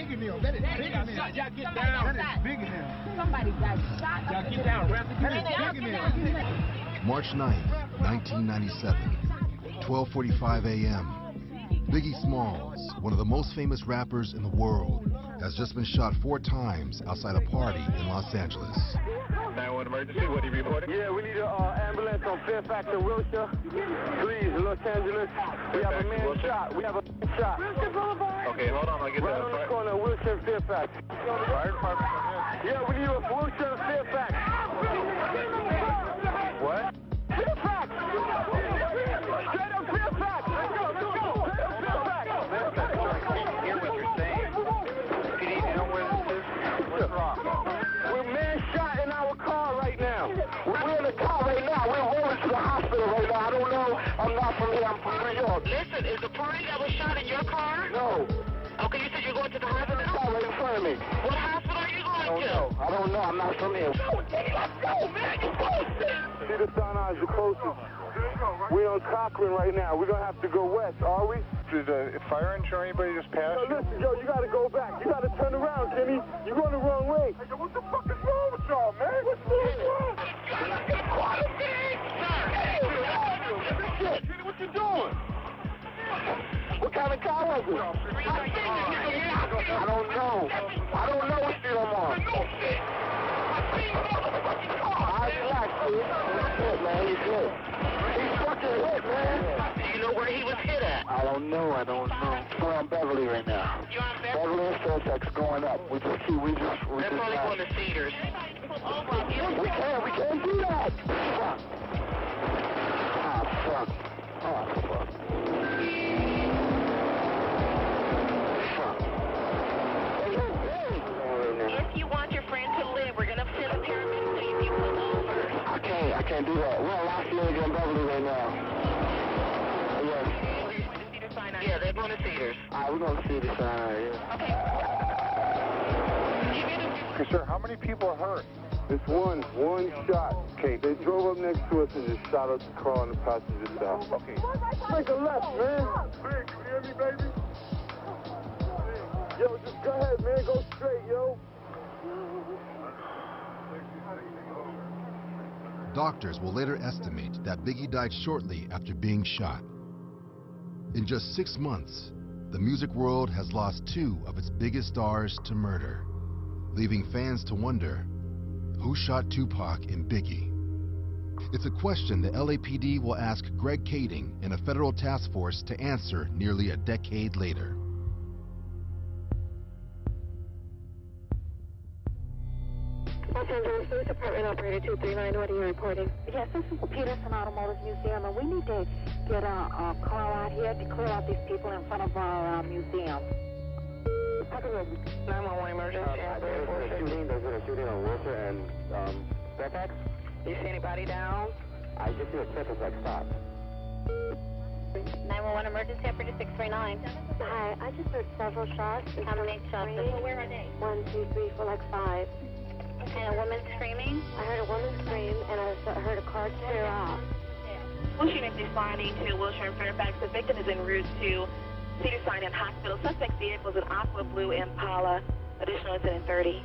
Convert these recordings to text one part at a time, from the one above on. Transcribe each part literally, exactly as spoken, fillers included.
Biggie now. That is Biggie now. Y'all get down. That is Biggie now. Somebody got shot. Y'all get down, Raptor. That is Biggie now. March ninth, nineteen ninety-seven, twelve forty-five a m Biggie Smalls, one of the most famous rappers in the world, has just been shot four times outside a party in Los Angeles. nine one one emergency, what are you reporting? Yeah, we need an uh, ambulance on Fairfax and Wilshire. Please, Los Angeles. We have a man shot. We have a man shot. Okay, hold on, I'll get right that. on the corner of Wilshire and Fairfax. Fire department. Yeah, we need a Wilshire and Fairfax. What? Fairfax! Straight up Fairfax! Let's go, let's go! Straight up Fairfax! I can't hear what you're saying. Can you know where this is? What's wrong? We're man shot in our car right now. We're in the car right now. We're rolling to the hospital right now. I don't know. I'm not from here. I'm from New York. Listen, is the party that was shot in your car? No. Okay, you said you're going to the It's in the car hospital? right in front of me. What hospital are you I going don't to? know. I don't know. I'm not from here. Go, Diddy, let's go, man. You closest. Cedar Sinai is the closest. We're on Cochran right now. We're going to have to go west, are we? Did a fire engine or anybody just pass Yo, you? listen, yo, you got to go back. You got to turn around, Jimmy. You're going the wrong way. Hey, yo, what the fuck is wrong with y'all, man? What's wrong? Shit, what you doing? What kind of car was it? I don't know. I don't know what street I'm on. I relax, dude. He's hit, man. He's hit. He's fucking hit, man. Do you know where he was hit at? I don't know. I don't know. We're on Beverly right now. You're on Beverly? Beverly and Fairfax going up. We just see. We just. We That's just only not- going to Cedars. We can't. We can't do that. Fuck. Ah, fuck. Ah, fuck. If you want your friend to live, we're going to send a paramedic to you pull over. I can't, I can't do that. We're on Los Angeles and Beverly right now. Yes. Yeah, they're going to Cedars. Alright, we're going to see this sign, yeah. Okay, sir, how many people are hurt? It's one, one shot. Okay. They drove up next to us and just shot up the car on the passenger side. Okay. Make a left, man. Big, you hear me, baby? Yo, just go ahead, man. Go straight, yo. Doctors will later estimate that Biggie died shortly after being shot. In just six months, the music world has lost two of its biggest stars to murder, leaving fans to wonder, who shot Tupac and Biggie? It's a question the L A P D will ask Greg Kading in a federal task force to answer nearly a decade later. Los Angeles Police Department Operator two three nine, what are you reporting? Yes, this is the Peterson Automotive Museum, and we need to get a, a car out here to clear out these people in front of our uh, museum. nine one one emergency. Uh, there's been a shooting. There's been a shooting on Wilshire and um, Fairfax. You see anybody down? I just see a Fairfax like stop. nine one one emergency operator six three nine. Hi, I just heard several shots. How many shots? Where are they? One, two, three, four, like five. And a woman screaming? I heard a woman scream, and I heard a car tear off. Wilshire is responding to Wilshire and Fairfax. The victim is en route to Cedars-Sinai Hospital. Suspect vehicle is an aqua blue Impala. Additional incident thirty.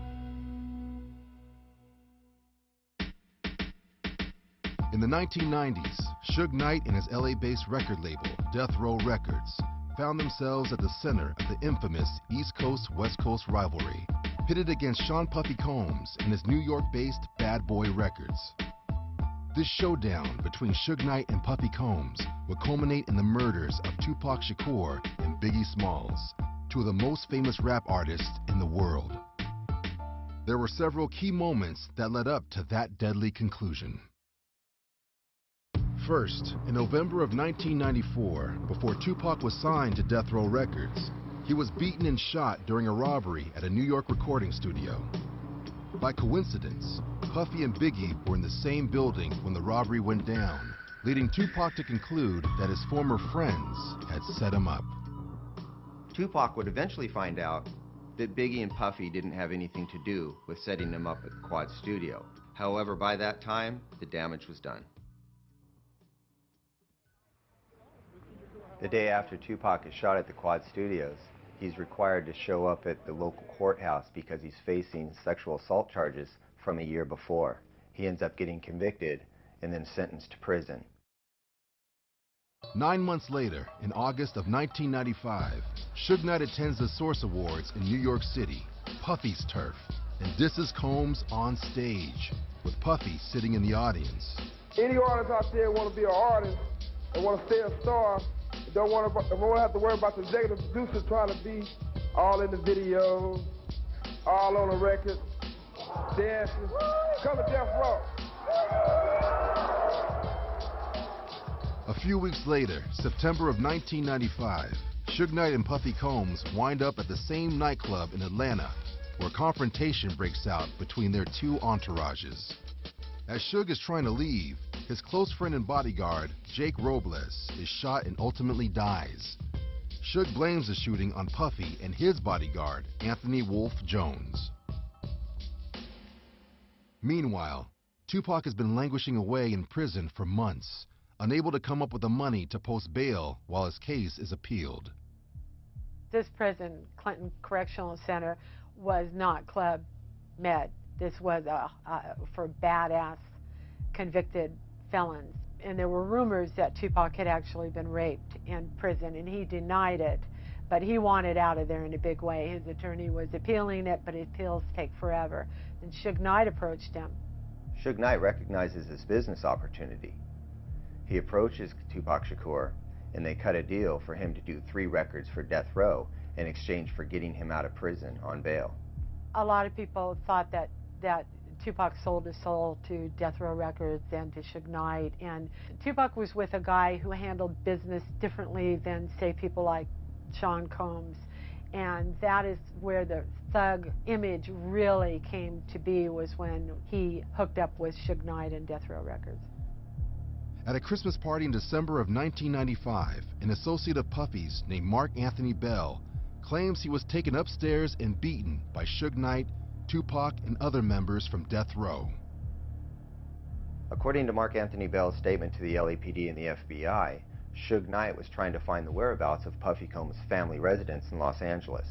In the nineteen nineties, Suge Knight and his L A-based record label, Death Row Records, found themselves at the center of the infamous East Coast-West Coast rivalry, pitted against Sean Puffy Combs and his New York-based Bad Boy Records. This showdown between Suge Knight and Puffy Combs would culminate in the murders of Tupac Shakur and Biggie Smalls, two of the most famous rap artists in the world. There were several key moments that led up to that deadly conclusion. First, in November of nineteen ninety-four, before Tupac was signed to Death Row Records, he was beaten and shot during a robbery at a New York recording studio. By coincidence, Puffy and Biggie were in the same building when the robbery went down, leading Tupac to conclude that his former friends had set him up. Tupac would eventually find out that Biggie and Puffy didn't have anything to do with setting him up at the Quad Studio. However, by that time, the damage was done. The day after Tupac is shot at the Quad Studios, he's required to show up at the local courthouse because he's facing sexual assault charges from a year before. He ends up getting convicted and then sentenced to prison. Nine months later, in August of nineteen ninety-five, Suge Knight attends the Source Awards in New York City, Puffy's turf, and disses Combs on stage, with Puffy sitting in the audience. Any artist out there want to be an artist and want to stay a star, don't want to, don't have to worry about the executive producer trying to be all in the videos, all on the record, dancing. Come to Death Row. A few weeks later, September of nineteen ninety-five, Suge Knight and Puffy Combs wind up at the same nightclub in Atlanta, where confrontation breaks out between their two entourages. As Suge is trying to leave, his close friend and bodyguard, Jake Robles, is shot and ultimately dies. Suge blames the shooting on Puffy and his bodyguard, Anthony Wolf Jones. Meanwhile, Tupac has been languishing away in prison for months, unable to come up with the money to post bail while his case is appealed. This prison, Clinton Correctional Center, was not Club Med. This was a, a, for badass convicted felons. And there were rumors that Tupac had actually been raped in prison, and he denied it. But he wanted out of there in a big way. His attorney was appealing it, but appeals take forever. And Suge Knight approached him. Suge Knight recognizes this business opportunity. He approaches Tupac Shakur, and they cut a deal for him to do three records for Death Row in exchange for getting him out of prison on bail. A lot of people thought that, that Tupac sold his soul to Death Row Records and to Suge Knight, and Tupac was with a guy who handled business differently than, say, people like Sean Combs, and that is where the thug image really came to be, was when he hooked up with Suge Knight and Death Row Records. At a Christmas party in December of nineteen ninety-five, an associate of Puffy's named Mark Anthony Bell claims he was taken upstairs and beaten by Suge Knight, Tupac, and other members from Death Row. According to Mark Anthony Bell's statement to the L A P D and the F B I, Suge Knight was trying to find the whereabouts of Puffy Combs' family residence in Los Angeles.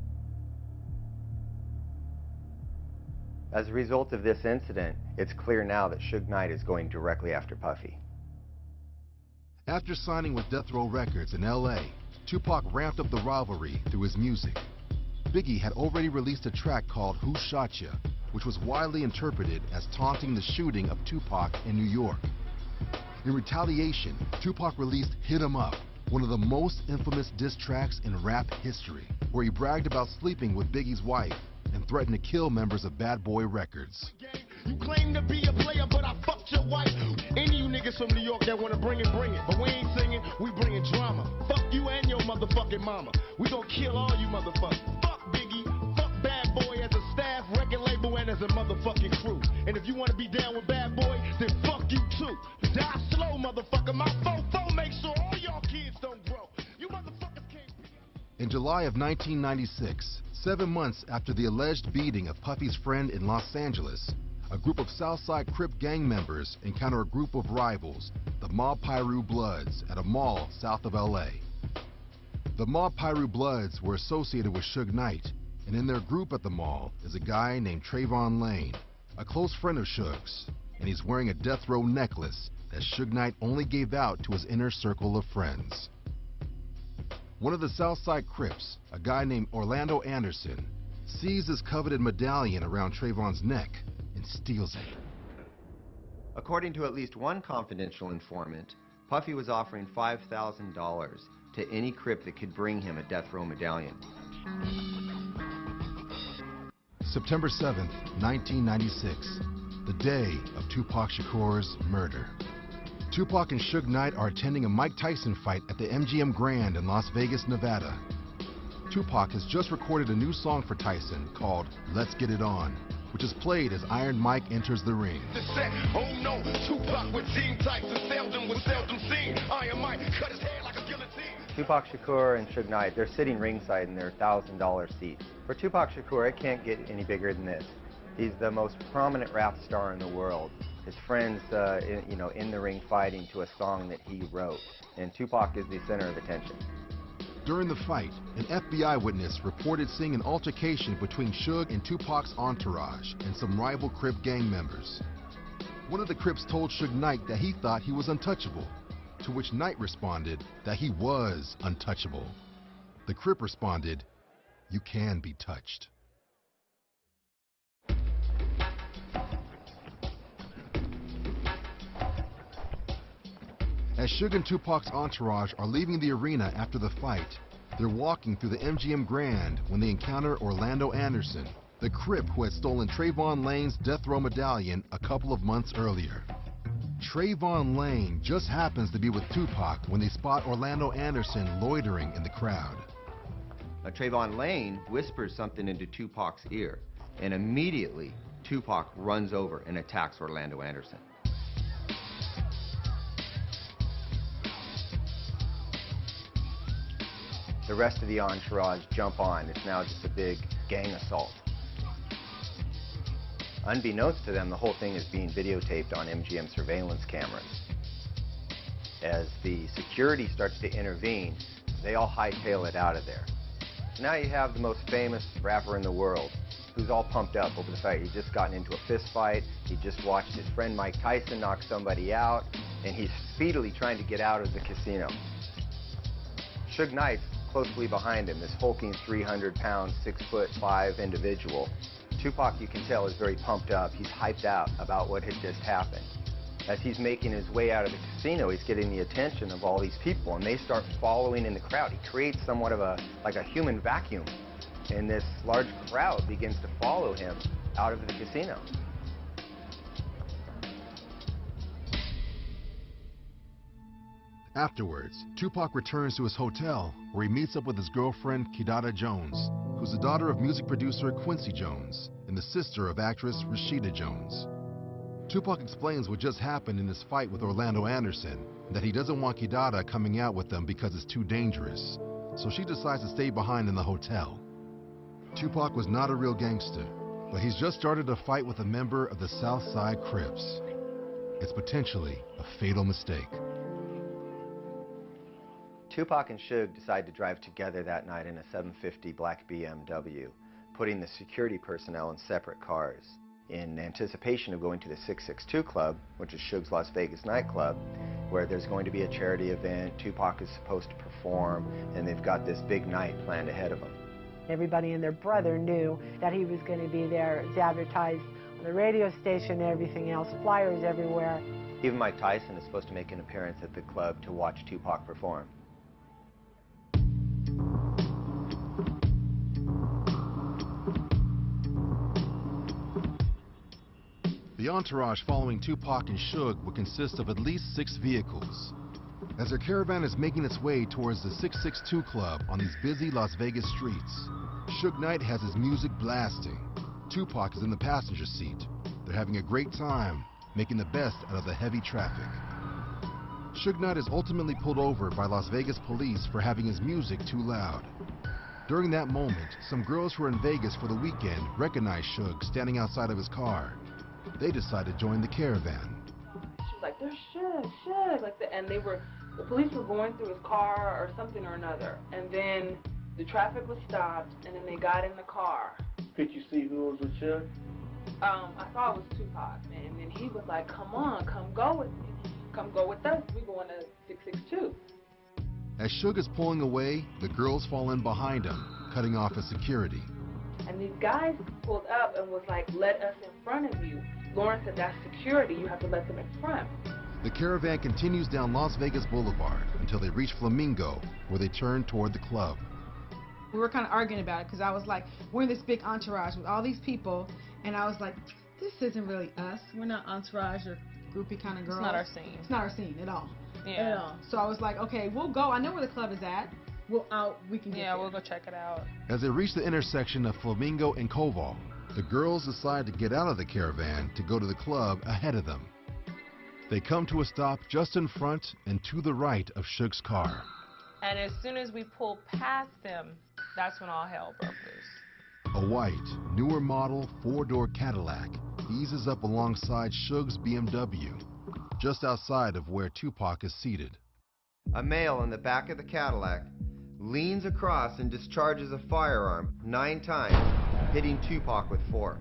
As a result of this incident, it's clear now that Suge Knight is going directly after Puffy. After signing with Death Row Records in L A, Tupac ramped up the rivalry through his music. Biggie had already released a track called Who Shot Ya, which was widely interpreted as taunting the shooting of Tupac in New York. In retaliation, Tupac released Hit 'Em Up, one of the most infamous diss tracks in rap history, where he bragged about sleeping with Biggie's wife and threatened to kill members of Bad Boy Records. You claim to be a player, but I fucked your wife. Any of you niggas from New York that wanna bring it, bring it. But we ain't singing, we bringing drama. Fuck you and your motherfucking mama. We gon' kill all you motherfuckers. Fuck Biggie, fuck Bad Boy as a staff, record label, and as a motherfucking crew. And if you wanna be down with Bad Boy, then fuck you too. Die slow, motherfucker. My fofo make sure all y'all kids don't grow. You motherfuckers can't be. In July of nineteen ninety-six, seven months after the alleged beating of Puffy's friend in Los Angeles, a group of Southside Crip gang members encounter a group of rivals, the Mob Piru Bloods, at a mall south of L A. The Mob Piru Bloods were associated with Suge Knight, and in their group at the mall is a guy named Trayvon Lane, a close friend of Suge's, and he's wearing a Death Row necklace that Suge Knight only gave out to his inner circle of friends. One of the Southside Crips, a guy named Orlando Anderson, sees this coveted medallion around Trayvon's neck and steals it. According to at least one confidential informant, Puffy was offering five thousand dollars to any Crip that could bring him a Death Row medallion. September seventh, nineteen ninety-six, the day of Tupac Shakur's murder. Tupac and Suge Knight are attending a Mike Tyson fight at the M G M Grand in Las Vegas, Nevada. Tupac has just recorded a new song for Tyson called Let's Get It On, which is played as Iron Mike enters the ring. Oh no, Tupac with Team Tyson, seldom was seldom seen. Iron Mike cut his head like a guillotine. Tupac Shakur and Suge Knight, they're sitting ringside in their one thousand dollar seats. For Tupac Shakur, it can't get any bigger than this. He's the most prominent rap star in the world. His friends, uh, in, you know, in the ring fighting to a song that he wrote. And Tupac is the center of attention. During the fight, an F B I witness reported seeing an altercation between Suge and Tupac's entourage and some rival Crip gang members. One of the Crips told Suge Knight that he thought he was untouchable, to which Knight responded that he was untouchable. The Crip responded, "You can be touched." As Suge and Tupac's entourage are leaving the arena after the fight, they're walking through the M G M Grand when they encounter Orlando Anderson, the Crip who had stolen Trayvon Lane's death row medallion a couple of months earlier. Trayvon Lane just happens to be with Tupac when they spot Orlando Anderson loitering in the crowd. Now, Trayvon Lane whispers something into Tupac's ear, and immediately Tupac runs over and attacks Orlando Anderson. The rest of the entourage jump on. It's now just a big gang assault. Unbeknownst to them, the whole thing is being videotaped on M G M surveillance cameras. As the security starts to intervene, they all hightail it out of there. Now you have the most famous rapper in the world, who's all pumped up over the fact he's just gotten into a fist fight, he just watched his friend Mike Tyson knock somebody out, and he's speedily trying to get out of the casino. Suge Knight's closely behind him, this hulking three hundred pound, six foot five individual. Tupac, you can tell, is very pumped up. He's hyped out about what had just happened. As he's making his way out of the casino, he's getting the attention of all these people, and they start following in the crowd. He creates somewhat of a, like a human vacuum, and this large crowd begins to follow him out of the casino. Afterwards, Tupac returns to his hotel where he meets up with his girlfriend Kidada Jones, who's the daughter of music producer Quincy Jones and the sister of actress Rashida Jones. Tupac explains what just happened in his fight with Orlando Anderson and that he doesn't want Kidada coming out with them because it's too dangerous, so she decides to stay behind in the hotel. Tupac was not a real gangster, but he's just started a fight with a member of the South Side Crips. It's potentially a fatal mistake. Tupac and Suge decide to drive together that night in a seven fifty black B M W, putting the security personnel in separate cars, in anticipation of going to the six six two Club, which is Suge's Las Vegas nightclub, where there's going to be a charity event, Tupac is supposed to perform, and they've got this big night planned ahead of them. Everybody and their brother knew that he was going to be there. It's advertised on the radio station and everything else, flyers everywhere. Even Mike Tyson is supposed to make an appearance at the club to watch Tupac perform. The entourage following Tupac and Suge would consist of at least six vehicles. As their caravan is making its way towards the six six two Club on these busy Las Vegas streets, Suge Knight has his music blasting. Tupac is in the passenger seat. They're having a great time, making the best out of the heavy traffic. Suge Knight is ultimately pulled over by Las Vegas police for having his music too loud. During that moment, some girls who are in Vegas for the weekend recognize Suge standing outside of his car. They decide to join the caravan. She was like, "There's Suge, Suge," like the, and they were, the police were going through his car or something or another, and then the traffic was stopped, and then they got in the car. Could you see who was with Suge? Um, I saw it was Tupac, and then he was like, "Come on, come go with me, come go with us. We going to six six two." As Suge is pulling away, the girls fall in behind him, cutting off his security. And these guys pulled up and was like, "Let us in front of you." Lauren said, "That's security. You have to let them in front." The caravan continues down Las Vegas Boulevard until they reach Flamingo, where they turn toward the club. We were kind of arguing about it because I was like, we're in this big entourage with all these people, and I was like, this isn't really us. We're not entourage or groupie kind of girls. It's not our scene. It's not our scene at all. Yeah. At all. So I was like, okay, we'll go. I know where the club is at. We'll out. We can get Yeah, there. we'll go check it out. As they reach the intersection of Flamingo and Koval, the girls decide to get out of the caravan to go to the club ahead of them. They come to a stop just in front and to the right of Suge's car. And as soon as we pull past them, that's when all hell broke loose. A white, newer model four-door Cadillac eases up alongside Suge's B M W, just outside of where Tupac is seated. A male in the back of the Cadillac leans across and discharges a firearm nine times, hitting Tupac with four.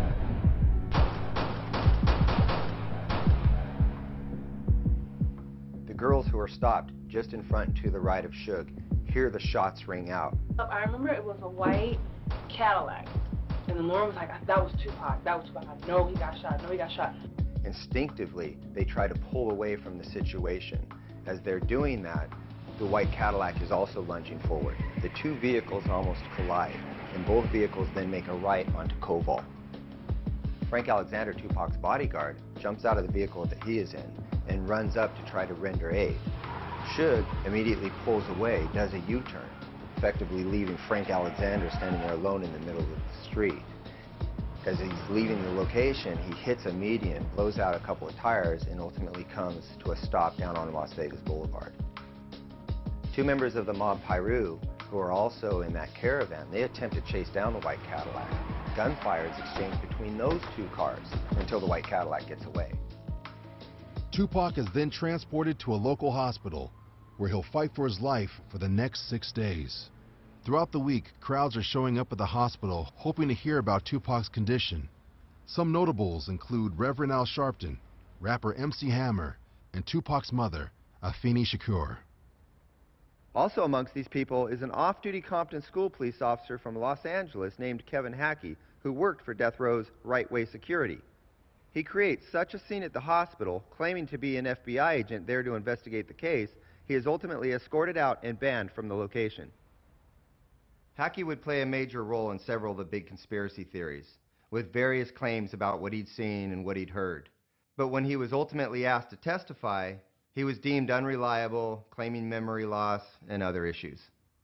The girls who are stopped just in front and to the right of Suge hear the shots ring out. I remember it was a white Cadillac, and the Lauren was like, that was Tupac, that was Tupac. I know he got shot, I know he got shot. Instinctively, they try to pull away from the situation. As they're doing that, the white Cadillac is also lunging forward. The two vehicles almost collide, and both vehicles then make a right onto Koval. Frank Alexander, Tupac's bodyguard, jumps out of the vehicle that he is in and runs up to try to render aid. Suge immediately pulls away, does a U-turn, effectively leaving Frank Alexander standing there alone in the middle of the street. As he's leaving the location, he hits a median, blows out a couple of tires, and ultimately comes to a stop down on Las Vegas Boulevard. Two members of the mob Piru, who are also in that caravan, they attempt to chase down the white Cadillac. Gunfire is exchanged between those two cars until the white Cadillac gets away. Tupac is then transported to a local hospital, where he'll fight for his life for the next six days. Throughout the week, crowds are showing up at the hospital hoping to hear about Tupac's condition. Some notables include Reverend Al Sharpton, rapper M C Hammer, and Tupac's mother, Afeni Shakur. Also amongst these people is an off-duty Compton school police officer from Los Angeles named Kevin Hackey, who worked for Death Row's Right Way Security. He creates such a scene at the hospital, claiming to be an F B I agent there to investigate the case, he is ultimately escorted out and banned from the location. Hackey would play a major role in several of the big conspiracy theories, with various claims about what he'd seen and what he'd heard. But when he was ultimately asked to testify, he was deemed unreliable, claiming memory loss and other issues.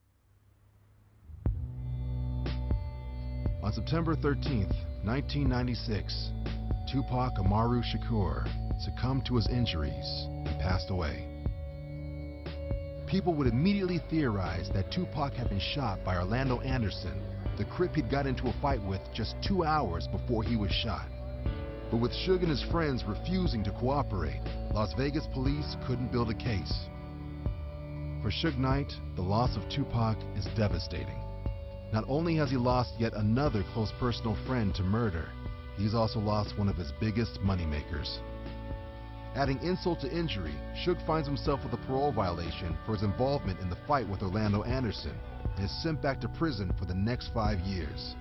On September thirteenth, nineteen ninety-six, Tupac Amaru Shakur succumbed to his injuries and passed away. People would immediately theorize that Tupac had been shot by Orlando Anderson, the Crip he'd got into a fight with just two hours before he was shot. But with Suge and his friends refusing to cooperate, Las Vegas police couldn't build a case. For Suge Knight, the loss of Tupac is devastating. Not only has he lost yet another close personal friend to murder, he's also lost one of his biggest moneymakers. Adding insult to injury, Suge finds himself with a parole violation for his involvement in the fight with Orlando Anderson and is sent back to prison for the next five years.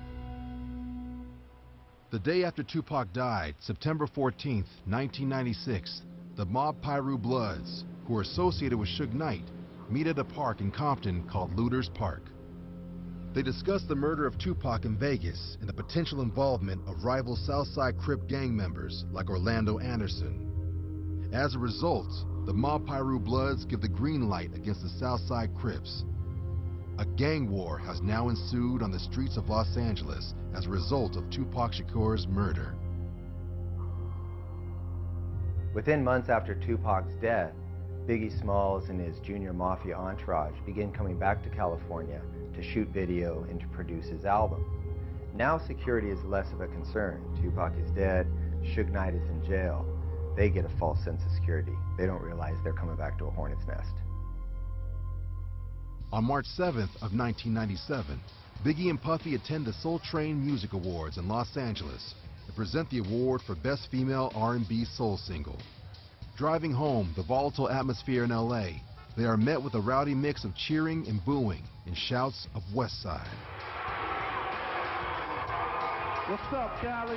The day after Tupac died, September fourteenth, nineteen ninety-six, the mob Piru Bloods, who are associated with Suge Knight, meet at a park in Compton called Looters Park. They discuss the murder of Tupac in Vegas and the potential involvement of rival Southside Crip gang members like Orlando Anderson. As a result, the mob Piru Bloods give the green light against the Southside Crips. A gang war has now ensued on the streets of Los Angeles as a result of Tupac Shakur's murder. Within months after Tupac's death, Biggie Smalls and his junior mafia entourage begin coming back to California to shoot video and to produce his album. Now security is less of a concern. Tupac is dead, Suge Knight is in jail. They get a false sense of security. They don't realize they're coming back to a hornet's nest. On March seventh of nineteen ninety-seven, Biggie and Puffy attend the Soul Train Music Awards in Los Angeles and present the award for Best Female R and B Soul Single. Driving home the volatile atmosphere in L A, they are met with a rowdy mix of cheering and booing and shouts of West Side. What's up, Cali?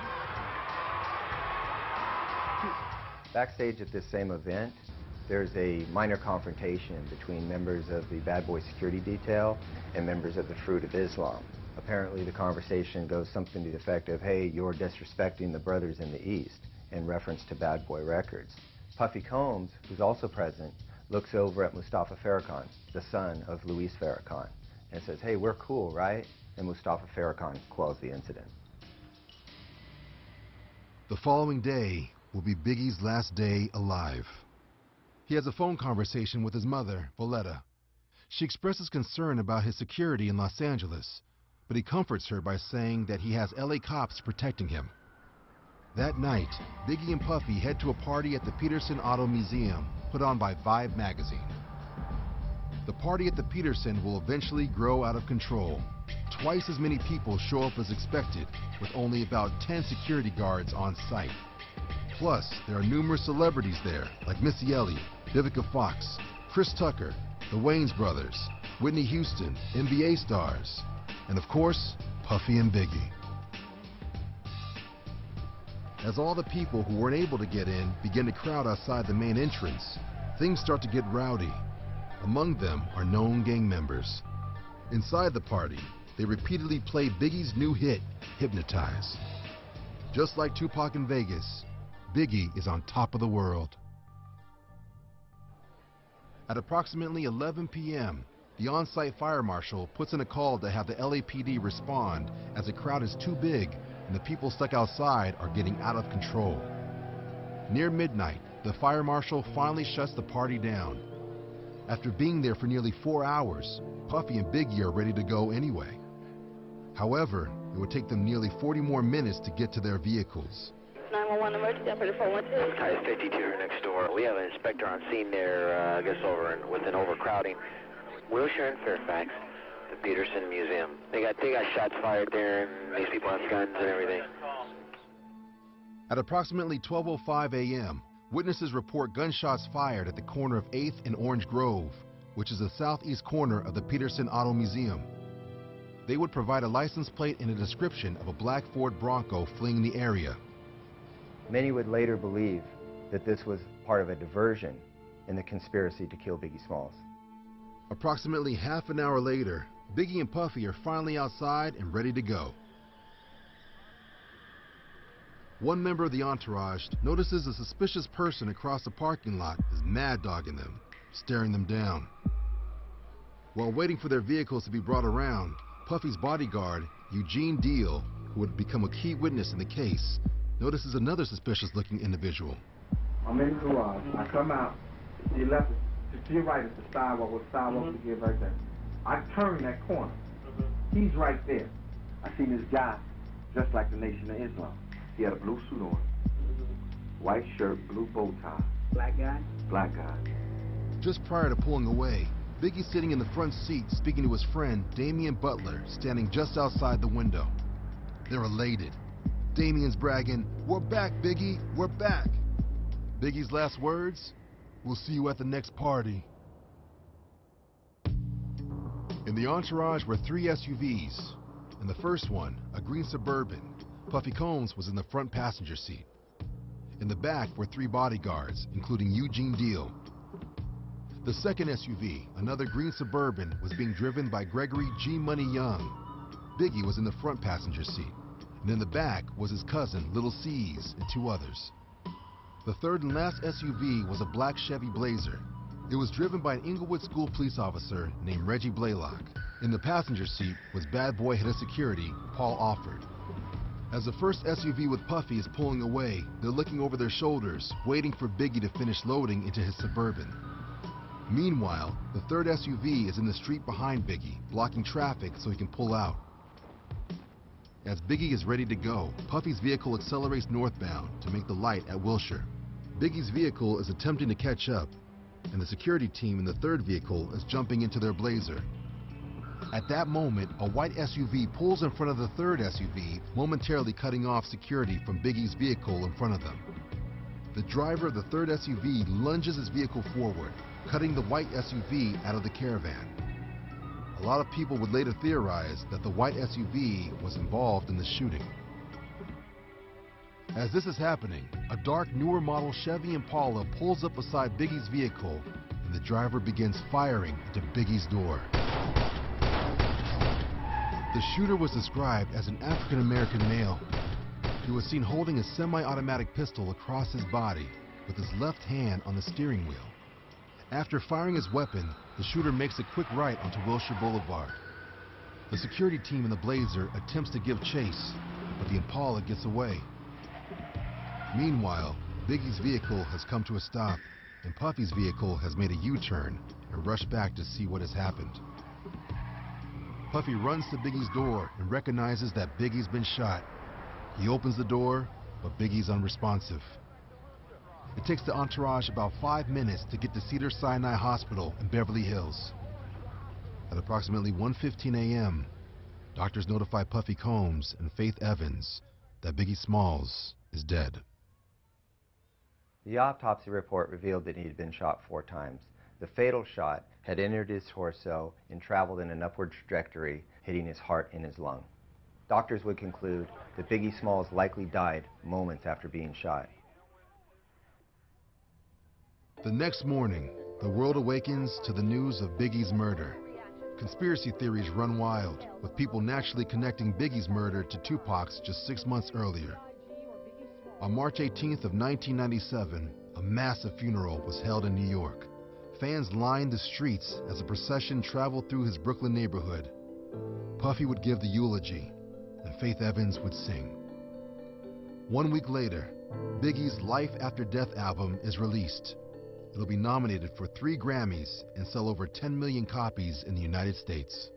Backstage at this same event, there's a minor confrontation between members of the Bad Boy security detail and members of the Fruit of Islam. Apparently the conversation goes something to the effect of, hey, you're disrespecting the brothers in the East, in reference to Bad Boy Records. Puffy Combs, who's also present, looks over at Mustafa Farrakhan, the son of Luis Farrakhan, and says, hey, we're cool, right? And Mustafa Farrakhan quells the incident. The following day will be Biggie's last day alive. He has a phone conversation with his mother, Voletta. She expresses concern about his security in Los Angeles, but he comforts her by saying that he has L A cops protecting him. That night, Biggie and Puffy head to a party at the Peterson Auto Museum put on by Vibe magazine. The party at the Peterson will eventually grow out of control. Twice as many people show up as expected, with only about ten security guards on site. Plus, there are numerous celebrities there, like Missy Elliott, Vivica Fox, Chris Tucker, the Wayans brothers, Whitney Houston, N B A stars, and of course, Puffy and Biggie. As all the people who weren't able to get in begin to crowd outside the main entrance, things start to get rowdy. Among them are known gang members. Inside the party, they repeatedly play Biggie's new hit, Hypnotize. Just like Tupac in Vegas, Biggie is on top of the world. At approximately eleven p m, the on-site fire marshal puts in a call to have the L A P D respond as the crowd is too big and the people stuck outside are getting out of control. Near midnight, the fire marshal finally shuts the party down. After being there for nearly four hours, Puffy and Biggie are ready to go anyway. However, it would take them nearly forty more minutes to get to their vehicles. nine one one emergency operator four one two. Sky fifty-two next door. We have an inspector on scene there, uh, I guess over in, with an overcrowding. Wilshire and Fairfax, the Peterson Museum. They got they got shots fired there, and these people have guns and everything. At approximately twelve oh five a m, witnesses report gunshots fired at the corner of eighth and Orange Grove, which is the southeast corner of the Peterson Auto Museum. They would provide a license plate and a description of a black Ford Bronco fleeing the area. Many would later believe that this was part of a diversion in the conspiracy to kill Biggie Smalls. Approximately half an hour later, Biggie and Puffy are finally outside and ready to go. One member of the entourage notices a suspicious person across the parking lot is mad-dogging them, staring them down. While waiting for their vehicles to be brought around, Puffy's bodyguard, Eugene Deal, who would become a key witness in the case, notices another suspicious-looking individual. I'm in the garage. I come out. To your left, to your right is the sidewalk with the sidewalk mm-hmm. again right there. I turn that corner. Mm-hmm. He's right there. I seen this guy dressed like the Nation of Islam. He had a blue suit on, mm-hmm. white shirt, blue bow tie. Black guy? Black guy. Just prior to pulling away, Biggie's sitting in the front seat speaking to his friend, Damian Butler, standing just outside the window. They're elated. Damian's bragging, "We're back, Biggie, we're back." Biggie's last words, "We'll see you at the next party." In the entourage were three S U Vs. In the first one, a green Suburban, Puffy Combs was in the front passenger seat. In the back were three bodyguards, including Eugene Deal. The second S U V, another green Suburban, was being driven by Gregory G. Money Young. Biggie was in the front passenger seat, and in the back was his cousin, Little C's, and two others. The third and last S U V was a black Chevy Blazer. It was driven by an Inglewood School police officer named Reggie Blaylock. In the passenger seat was bad boy head of security, Paul Offord. As the first S U V with Puffy is pulling away, they're looking over their shoulders, waiting for Biggie to finish loading into his Suburban. Meanwhile, the third S U V is in the street behind Biggie, blocking traffic so he can pull out. As Biggie is ready to go, Puffy's vehicle accelerates northbound to make the light at Wilshire. Biggie's vehicle is attempting to catch up, and the security team in the third vehicle is jumping into their Blazer. At that moment, a white S U V pulls in front of the third S U V, momentarily cutting off security from Biggie's vehicle in front of them. The driver of the third S U V lunges his vehicle forward, cutting the white S U V out of the caravan. A lot of people would later theorize that the white S U V was involved in the shooting. As this is happening, a dark newer model Chevy Impala pulls up beside Biggie's vehicle, and the driver begins firing into Biggie's door. The shooter was described as an African-American male. He was seen holding a semi-automatic pistol across his body, with his left hand on the steering wheel. After firing his weapon, the shooter makes a quick right onto Wilshire Boulevard. The security team in the Blazer attempts to give chase, but the Impala gets away. Meanwhile, Biggie's vehicle has come to a stop, and Puffy's vehicle has made a U-turn and rushed back to see what has happened. Puffy runs to Biggie's door and recognizes that Biggie's been shot. He opens the door, but Biggie's unresponsive. It takes the entourage about five minutes to get to Cedar-Sinai Hospital in Beverly Hills. At approximately one fifteen a m, doctors notify Puffy Combs and Faith Evans that Biggie Smalls is dead. The autopsy report revealed that he had been shot four times. The fatal shot had entered his torso and traveled in an upward trajectory, hitting his heart and his lung. Doctors would conclude that Biggie Smalls likely died moments after being shot. The next morning, the world awakens to the news of Biggie's murder. Conspiracy theories run wild, with people naturally connecting Biggie's murder to Tupac's just six months earlier. On March eighteenth of nineteen ninety-seven, a massive funeral was held in New York. Fans lined the streets as a procession traveled through his Brooklyn neighborhood. Puffy would give the eulogy, and Faith Evans would sing. One week later, Biggie's Life After Death album is released. It'll be nominated for three Grammys and sell over ten million copies in the United States.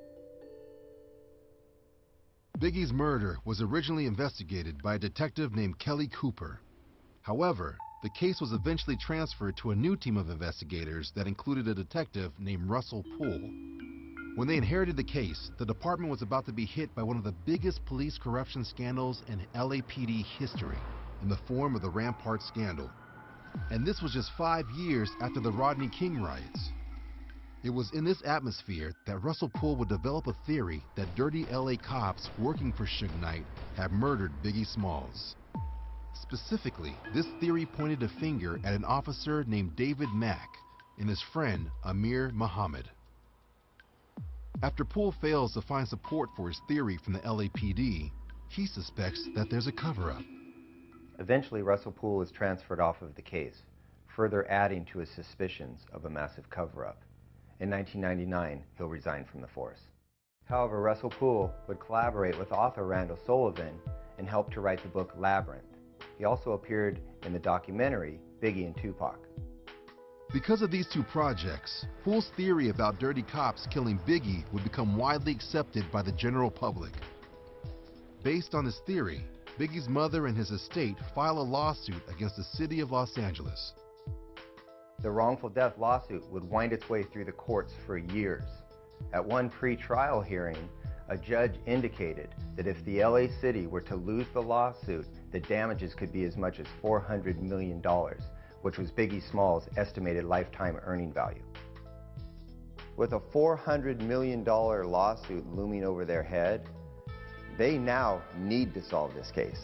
Biggie's murder was originally investigated by a detective named Kelly Cooper. However, the case was eventually transferred to a new team of investigators that included a detective named Russell Poole. When they inherited the case, the department was about to be hit by one of the biggest police corruption scandals in L A P D history, in the form of the Rampart scandal. And this was just five years after the Rodney King riots. It was in this atmosphere that Russell Poole would develop a theory that dirty L A cops working for Suge Knight had murdered Biggie Smalls. Specifically, this theory pointed a finger at an officer named David Mack and his friend Amir Muhammad. After Poole fails to find support for his theory from the L A P D, he suspects that there's a cover-up. Eventually, Russell Poole is transferred off of the case, further adding to his suspicions of a massive cover-up. In nineteen ninety-nine, he'll resign from the force. However, Russell Poole would collaborate with author Randall Sullivan and help to write the book Labyrinth. He also appeared in the documentary Biggie and Tupac. Because of these two projects, Poole's theory about dirty cops killing Biggie would become widely accepted by the general public. Based on this theory, Biggie's mother and his estate file a lawsuit against the city of Los Angeles. The wrongful death lawsuit would wind its way through the courts for years. At one pre-trial hearing, a judge indicated that if the L A City were to lose the lawsuit, the damages could be as much as four hundred million dollars, which was Biggie Smalls' estimated lifetime earning value. With a four hundred million dollar lawsuit looming over their head, they now need to solve this case.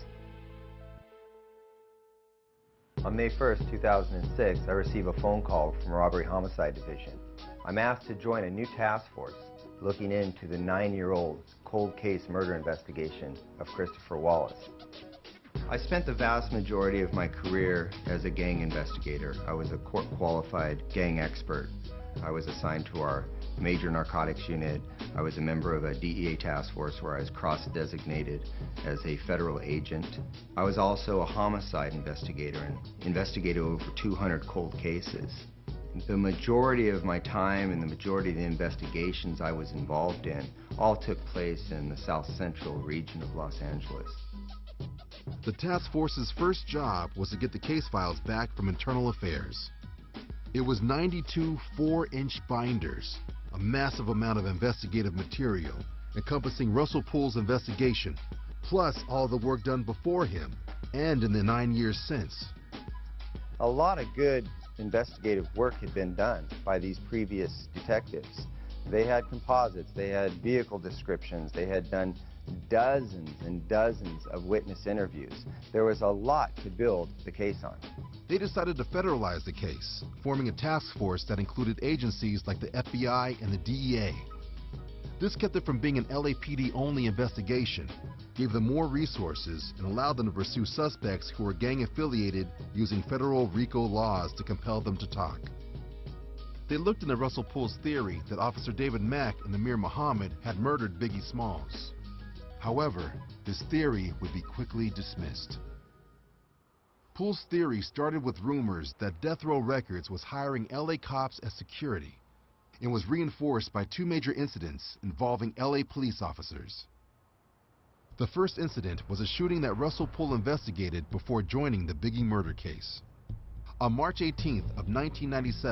On May first, two thousand six, I receive a phone call from Robbery Homicide Division. I'm asked to join a new task force looking into the nine-year-old cold case murder investigation of Christopher Wallace. I spent the vast majority of my career as a gang investigator. I was a court-qualified gang expert. I was assigned to our major narcotics unit. I was a member of a D E A task force where I was cross-designated as a federal agent. I was also a homicide investigator and investigated over two hundred cold cases. The majority of my time and the majority of the investigations I was involved in all took place in the south central region of Los Angeles. The task force's first job was to get the case files back from Internal Affairs. It was ninety-two four-inch binders, a massive amount of investigative material encompassing Russell Poole's investigation, plus all the work done before him and in the nine years since. A lot of good investigative work had been done by these previous detectives. They had composites, they had vehicle descriptions, they had done dozens and dozens of witness interviews. There was a lot to build the case on. They decided to federalize the case, forming a task force that included agencies like the F B I and the D E A. This kept it from being an L A P D-only investigation, gave them more resources, and allowed them to pursue suspects who were gang-affiliated using federal RICO laws to compel them to talk. They looked into Russell Poole's theory that Officer David Mack and Amir Muhammad had murdered Biggie Smalls. However, this theory would be quickly dismissed. Poole's theory started with rumors that Death Row Records was hiring L A cops as security, and was reinforced by two major incidents involving L A police officers. The first incident was a shooting that Russell Poole investigated before joining the Biggie murder case. On March eighteenth of nineteen ninety-seven,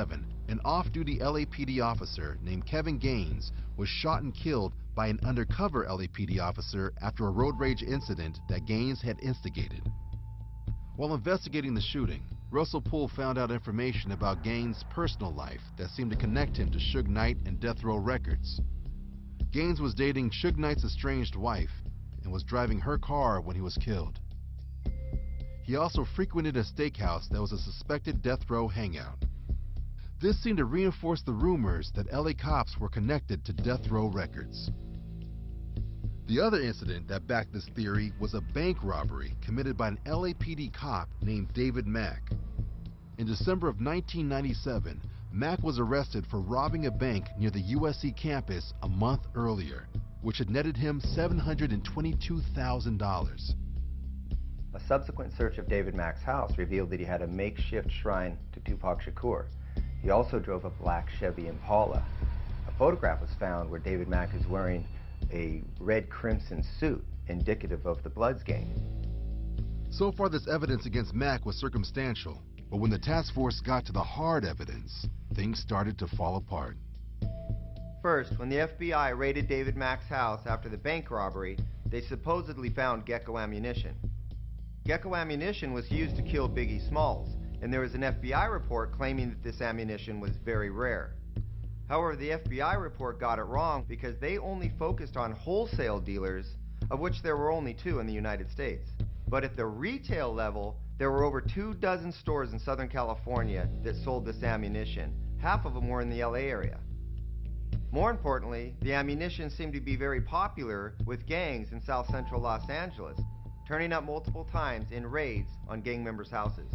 an off-duty L A P D officer named Kevin Gaines was shot and killed by an undercover L A P D officer after a road rage incident that Gaines had instigated. While investigating the shooting, Russell Poole found out information about Gaines' personal life that seemed to connect him to Suge Knight and Death Row Records. Gaines was dating Suge Knight's estranged wife and was driving her car when he was killed. He also frequented a steakhouse that was a suspected Death Row hangout. This seemed to reinforce the rumors that L A cops were connected to Death Row Records. The other incident that backed this theory was a bank robbery committed by an L A P D cop named David Mack. In December of nineteen ninety-seven, Mack was arrested for robbing a bank near the U S C campus a month earlier, which had netted him seven hundred twenty-two thousand dollars. A subsequent search of David Mack's house revealed that he had a makeshift shrine to Tupac Shakur. He also drove a black Chevy Impala. A photograph was found where David Mack is wearing a red crimson suit, indicative of the Bloods gang. So far, this evidence against Mack was circumstantial, but when the task force got to the hard evidence, things started to fall apart. First, when the F B I raided David Mack's house after the bank robbery, they supposedly found Gecko ammunition. Gecko ammunition was used to kill Biggie Smalls, and there was an F B I report claiming that this ammunition was very rare. However, the F B I report got it wrong because they only focused on wholesale dealers, of which there were only two in the United States. But at the retail level, there were over two dozen stores in Southern California that sold this ammunition. Half of them were in the L A area. More importantly, the ammunition seemed to be very popular with gangs in South Central Los Angeles, turning up multiple times in raids on gang members' houses.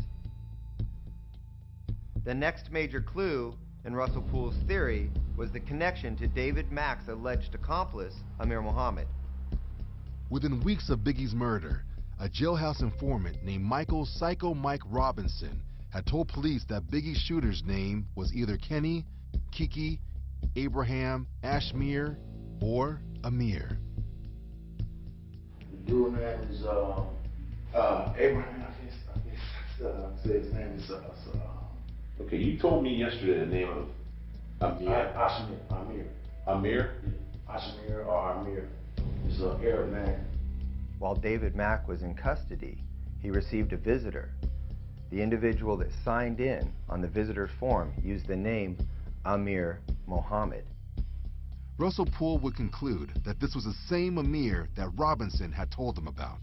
The next major clue in Russell Poole's theory was the connection to David Mack's alleged accomplice, Amir Muhammad. Within weeks of Biggie's murder, a jailhouse informant named Michael Psycho Mike Robinson had told police that Biggie's shooter's name was either Kenny, Kiki, Abraham, Ashmir, or Amir. The dude's name is uh, uh, Abraham, I guess, I guess uh, say his name is uh, uh, Okay, you told me yesterday the name of Amir. Ashmir. Amir. Amir? Yeah. Ashmir or Amir. It's an Arab name. While David Mack was in custody, he received a visitor. The individual that signed in on the visitor's form used the name Amir Muhammad. Russell Poole would conclude that this was the same Amir that Robinson had told him about.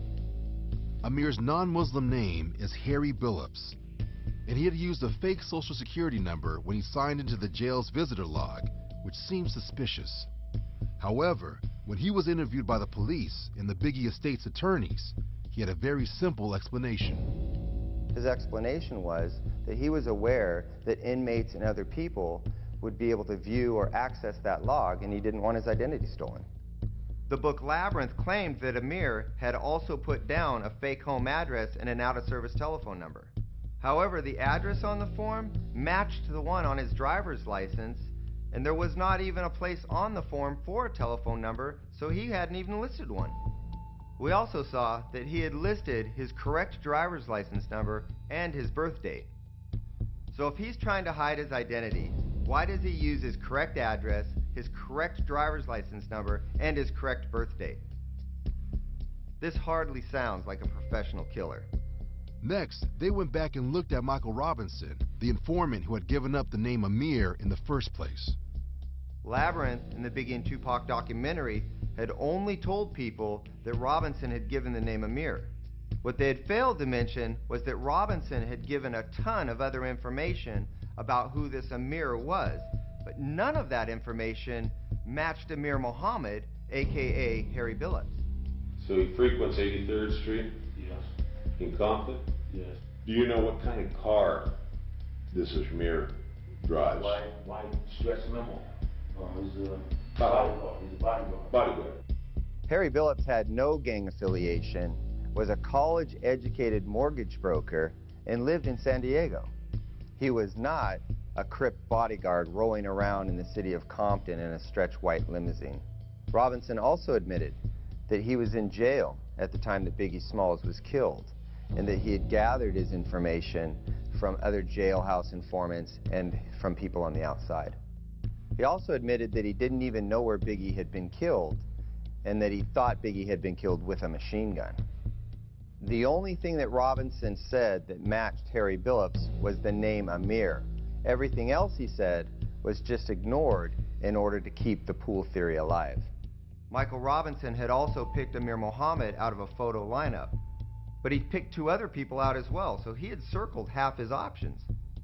Amir's non-Muslim name is Harry Billups, and he had used a fake social security number when he signed into the jail's visitor log, which seems suspicious. However, when he was interviewed by the police and the Biggie Estate's attorneys, he had a very simple explanation. His explanation was that he was aware that inmates and other people would be able to view or access that log, and he didn't want his identity stolen. The book Labyrinth claimed that Amir had also put down a fake home address and an out-of-service telephone number. However, the address on the form matched the one on his driver's license, and there was not even a place on the form for a telephone number, so he hadn't even listed one. We also saw that he had listed his correct driver's license number and his birth date. So if he's trying to hide his identity, why does he use his correct address, his correct driver's license number, and his correct birth date? This hardly sounds like a professional killer. Next, they went back and looked at Michael Robinson, the informant who had given up the name Amir in the first place. Labyrinth and the Biggie and Tupac documentary had only told people that Robinson had given the name Amir. What they had failed to mention was that Robinson had given a ton of other information about who this Amir was, but none of that information matched Amir Muhammad, aka Harry Billups. So he frequents eighty-third Street? Yes. In Compton? Yes. Do you know what kind of car this Amir drives? White, white stretch limo. Uh, he's a bodyguard. He's a bodyguard. Bodyguard. Harry Billups had no gang affiliation, was a college-educated mortgage broker, and lived in San Diego. He was not a Crip bodyguard rolling around in the city of Compton in a stretch white limousine. Robinson also admitted that he was in jail at the time that Biggie Smalls was killed, and that he had gathered his information from other jailhouse informants and from people on the outside. He also admitted that he didn't even know where Biggie had been killed, and that he thought Biggie had been killed with a machine gun. The only thing that Robinson said that matched Harry Billups was the name Amir. Everything else he said was just ignored in order to keep the pool theory alive. Michael Robinson had also picked Amir Muhammad out of a photo lineup, but he picked two other people out as well, so he had circled half his options.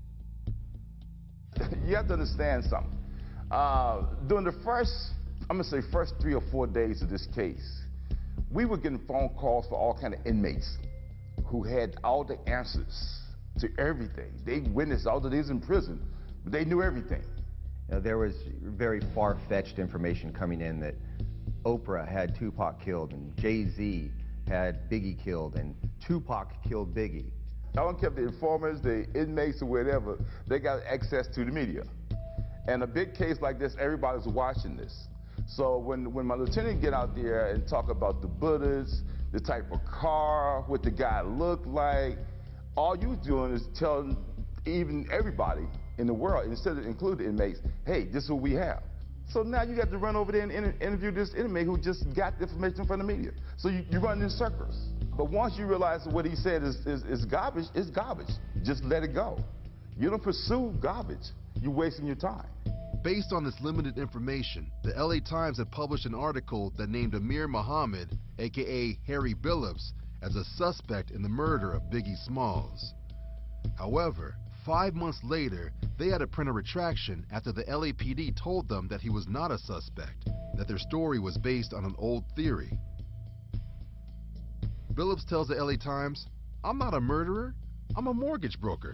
You have to understand something. Uh, during the first, I'm gonna say first three or four days of this case, we were getting phone calls for all kind of inmates who had all the answers to everything. They witnessed all the days in prison, but they knew everything. You know, there was very far-fetched information coming in that Oprah had Tupac killed and Jay-Z had Biggie killed and Tupac killed Biggie. I don't care if the informers, the inmates, or whatever, they got access to the media. And a big case like this, everybody's watching this. So when, when my lieutenant get out there and talk about the bullets, the type of car, what the guy looked like, all you doing is telling even everybody in the world, instead of including inmates, hey, this is what we have. So now you got to run over there and inter interview this inmate who just got the information from the media. So you, you run in circles. But once you realize that what he said is, is, is garbage, it's garbage. Just let it go. You don't pursue garbage. You're wasting your time. Based on this limited information, the L A Times had published an article that named Amir Muhammad, aka Harry Billups, as a suspect in the murder of Biggie Smalls. However, five months later, they had to print a retraction after the L A P D told them that he was not a suspect, that their story was based on an old theory. Billups tells the L A Times, "I'm not a murderer, I'm a mortgage broker."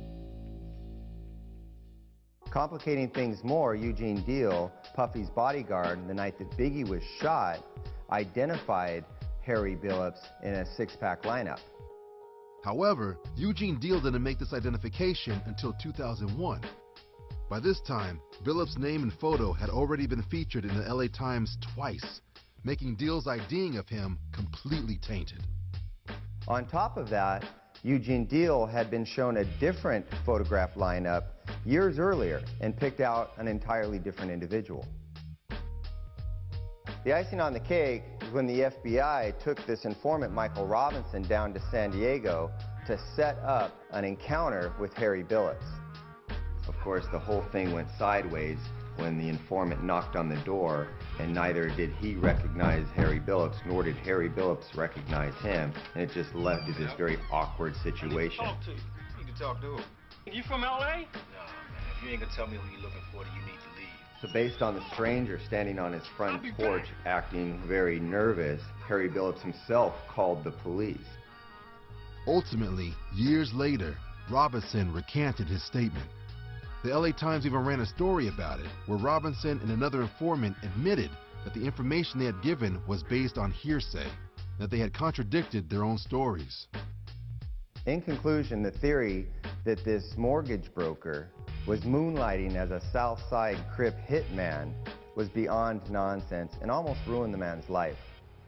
Complicating things more, Eugene Deal, Puffy's bodyguard, the night that Biggie was shot, identified Harry Billups in a six-pack lineup. However, Eugene Deal didn't make this identification until two thousand one. By this time, Billups' name and photo had already been featured in the L A Times twice, making Deal's IDing of him completely tainted. On top of that, Eugene Deal had been shown a different photograph lineup years earlier and picked out an entirely different individual. The icing on the cake is when the F B I took this informant Michael Robinson down to San Diego to set up an encounter with Harry Billups. Of course, the whole thing went sideways when the informant knocked on the door, and neither did he recognize Harry Billups, nor did Harry Billups recognize him, and it just led to this very awkward situation. I need to talk to you. You need to talk to who? You from L A? Nah, man. If you ain't gonna tell me who you're looking for, then you need to leave. So based on the stranger standing on his front porch acting very nervous, Harry Billups himself called the police. Ultimately, years later, Robinson recanted his statement. The L A Times even ran a story about it, where Robinson and another informant admitted that the information they had given was based on hearsay, that they had contradicted their own stories. In conclusion, the theory that this mortgage broker was moonlighting as a South Side Crip hitman was beyond nonsense and almost ruined the man's life.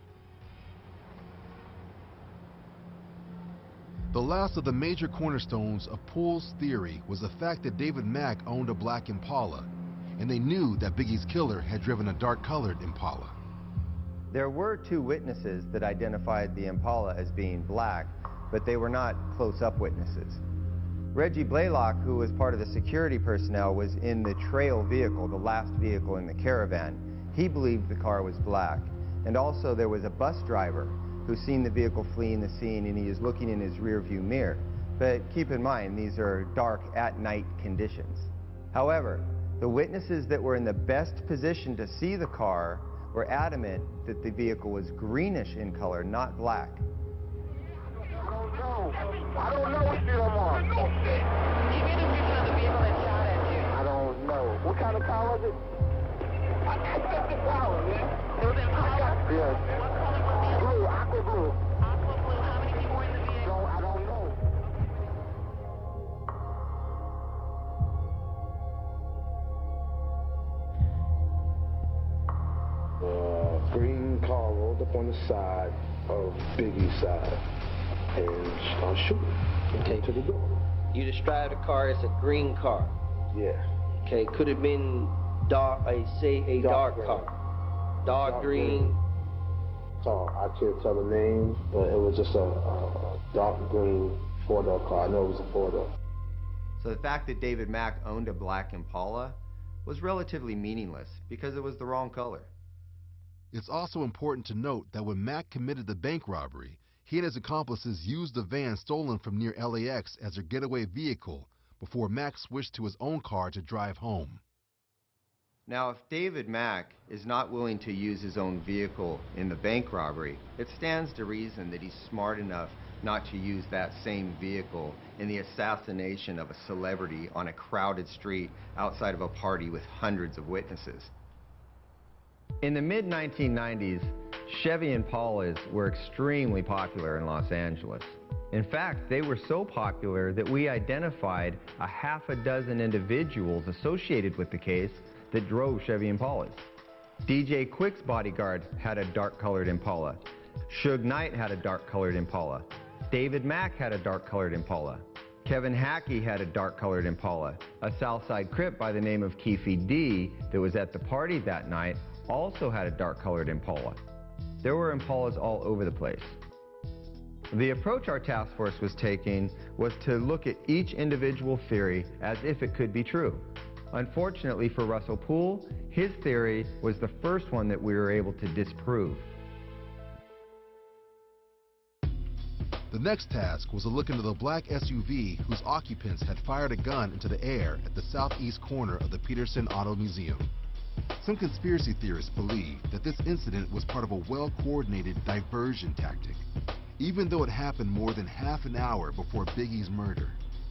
The last of the major cornerstones of Poole's theory was the fact that David Mack owned a black Impala, and they knew that Biggie's killer had driven a dark-colored Impala. There were two witnesses that identified the Impala as being black, but they were not close-up witnesses. Reggie Blaylock, who was part of the security personnel, was in the trail vehicle, the last vehicle in the caravan. He believed the car was black. And also there was a bus driver who's seen the vehicle fleeing the scene, and he is looking in his rearview mirror. But keep in mind, these are dark at-night conditions. However, the witnesses that were in the best position to see the car were adamant that the vehicle was greenish in color, not black. I don't know. I don't know what street I'm on. Give me the picture of the vehicle that shot at you. I don't know. What kind of car was it? I got the power, man. It was Impala? Yes. What color was it? Blue, aqua blue. Aqua blue. How many people were in the vehicle? No, I don't know. Uh, green car rolled up on the side of Biggie's side. and started shooting and came to the door. You described the car as a green car. Yeah. Okay, could have been dark, I say a dark, dark car. Dark, dark green. green. Car. I can't tell the name, but it was just a, a, a dark green four-door car. I know it was a four-door. So the fact that David Mack owned a black Impala was relatively meaningless because it was the wrong color. It's also important to note that when Mack committed the bank robbery, he and his accomplices used the van stolen from near L A X as their getaway vehicle before Mack switched to his own car to drive home. Now, if David Mack is not willing to use his own vehicle in the bank robbery, it stands to reason that he's smart enough not to use that same vehicle in the assassination of a celebrity on a crowded street outside of a party with hundreds of witnesses. In the mid nineteen nineties, Chevy Impalas were extremely popular in Los Angeles. In fact, they were so popular that we identified a half a dozen individuals associated with the case that drove Chevy Impalas. D J Quick's bodyguard had a dark-colored Impala. Suge Knight had a dark-colored Impala. David Mack had a dark-colored Impala. Kevin Hackey had a dark-colored Impala. A Southside Crip by the name of Keefe D that was at the party that night also had a dark-colored Impala. There were Impalas all over the place. The approach our task force was taking was to look at each individual theory as if it could be true. Unfortunately for Russell Poole, his theory was the first one that we were able to disprove. The next task was to look into the black S U V whose occupants had fired a gun into the air at the southeast corner of the Petersen Auto Museum. Some conspiracy theorists believe that this incident was part of a well-coordinated diversion tactic, even though it happened more than half an hour before Biggie's murder.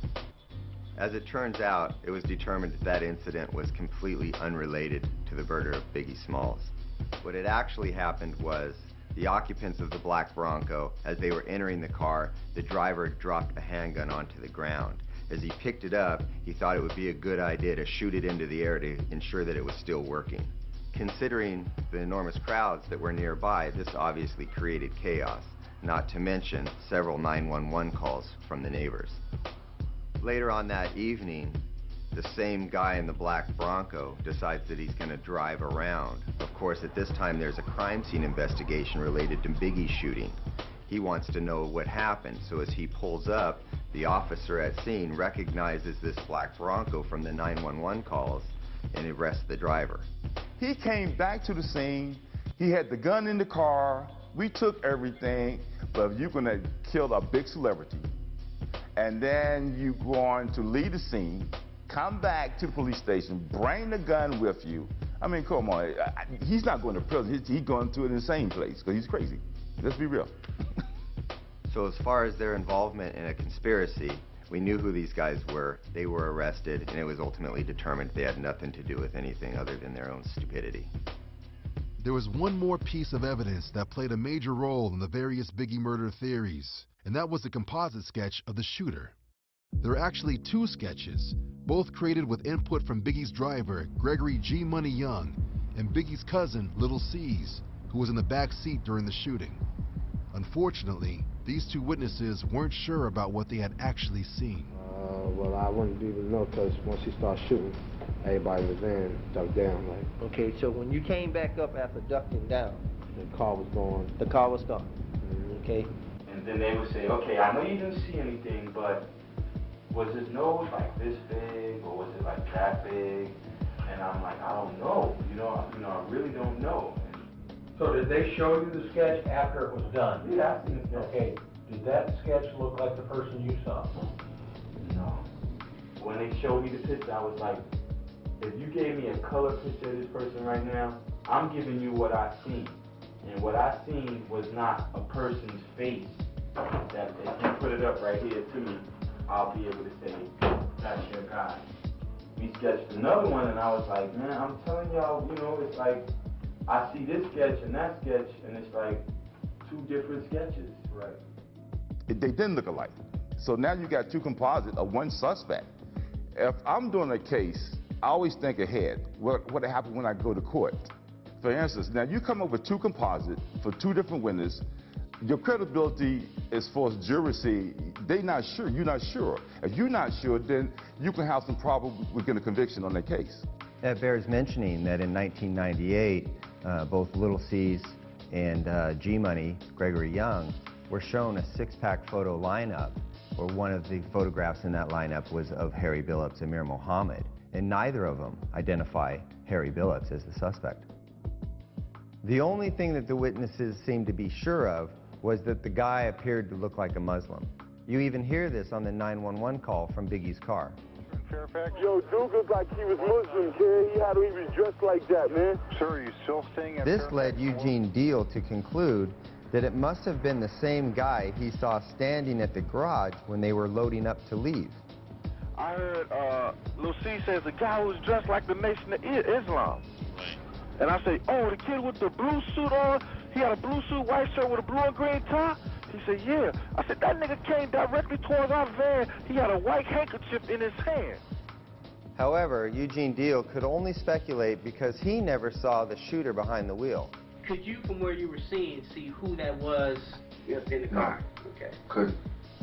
As it turns out, it was determined that that incident was completely unrelated to the murder of Biggie Smalls. What had actually happened was the occupants of the black Bronco, as they were entering the car, the driver dropped a handgun onto the ground. As he picked it up, he thought it would be a good idea to shoot it into the air to ensure that it was still working. Considering the enormous crowds that were nearby, this obviously created chaos, not to mention several nine one one calls from the neighbors. Later on that evening, the same guy in the black Bronco decides that he's going to drive around. Of course, at this time, there's a crime scene investigation related to Biggie's shooting. He wants to know what happened, so as he pulls up, the officer at scene recognizes this black Bronco from the nine one one calls and arrests the driver. He came back to the scene. He had the gun in the car. We took everything, but if you're going to kill a big celebrity, and then you go on to leave the scene, come back to the police station, bring the gun with you. I mean, come on. He's not going to prison. He's, he's going to an insane place because he's crazy. Let's be real. So as far as their involvement in a conspiracy, we knew who these guys were. They were arrested, and it was ultimately determined they had nothing to do with anything other than their own stupidity. There was one more piece of evidence that played a major role in the various Biggie murder theories, and that was the composite sketch of the shooter. There are actually two sketches, both created with input from Biggie's driver, Gregory G. Money Young, and Biggie's cousin, Little C's, who was in the back seat during the shooting. Unfortunately, these two witnesses weren't sure about what they had actually seen. Uh, well, I wouldn't even know because once he started shooting, everybody in the van ducked down. Like. Okay, so when you came back up after ducking down, the car was gone. The car was gone. Mm-hmm. Okay. And then they would say, okay, I know you didn't see anything, but was his nose like this big or was it like that big? And I'm like, I don't know. You know, you know, I really don't know. So did they show you the sketch after it was done? Yeah, I seen the sketch. Okay. Did that sketch look like the person you saw? No. When they showed me the picture, I was like, if you gave me a color picture of this person right now, I'm giving you what I seen. And what I seen was not a person's face. That if you put it up right here to me, I'll be able to say, that's your guy. We sketched another one and I was like, man, I'm telling y'all, you know, it's like, I see this sketch and that sketch and it's like two different sketches. Right. It, they didn't look alike. So now you got two composites of one suspect. If I'm doing a case, I always think ahead. What what happened when I go to court? For instance, now you come up with two composites for two different witnesses. your credibility as far as jury say, they not sure, you're not sure. If you're not sure, then you can have some problem with getting a conviction on that case. It bears mentioning that in nineteen ninety-eight, uh, both Little C's and uh, G-Money, Gregory Young, were shown a six-pack photo lineup, where one of the photographs in that lineup was of Harry Billups and Amir Mohammed, and neither of them identify Harry Billups as the suspect. The only thing that the witnesses seemed to be sure of was that the guy appeared to look like a Muslim. You even hear this on the nine one one call from Biggie's car. Fairfax? Yo, dude looked like he was Muslim, kid. He had to even dress like that, man. Sir, are you still staying at This Fairfax led Eugene Deal to conclude that it must have been the same guy he saw standing at the garage when they were loading up to leave. I heard uh, Lil C says the guy who was dressed like the Nation of Islam. And I say, oh, the kid with the blue suit on, he had a blue suit, white shirt with a blue and green tie? He said, yeah. I said, that nigga came directly towards our van. He had a white handkerchief in his hand. However, Eugene Deal could only speculate because he never saw the shooter behind the wheel. Could you, from where you were seeing, see who that was in the car? Okay. Couldn't.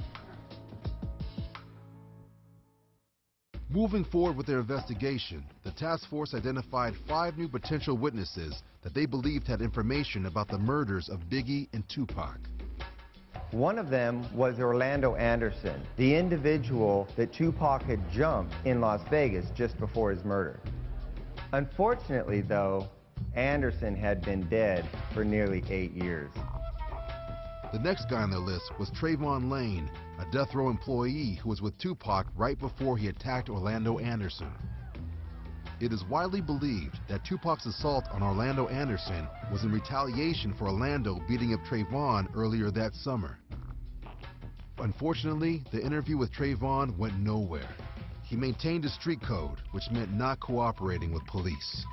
Moving forward with their investigation, the task force identified five new potential witnesses that they believed had information about the murders of Biggie and Tupac. One of them was Orlando Anderson, the individual that Tupac had jumped in Las Vegas just before his murder. Unfortunately, though, Anderson had been dead for nearly eight years. The next guy on their list was Trayvon Lane, a death row employee who was with Tupac right before he attacked Orlando Anderson. It is widely believed that Tupac's assault on Orlando Anderson was in retaliation for Orlando beating up Trayvon earlier that summer. Unfortunately, the interview with Trayvon went nowhere. He maintained a street code, which meant not cooperating with police.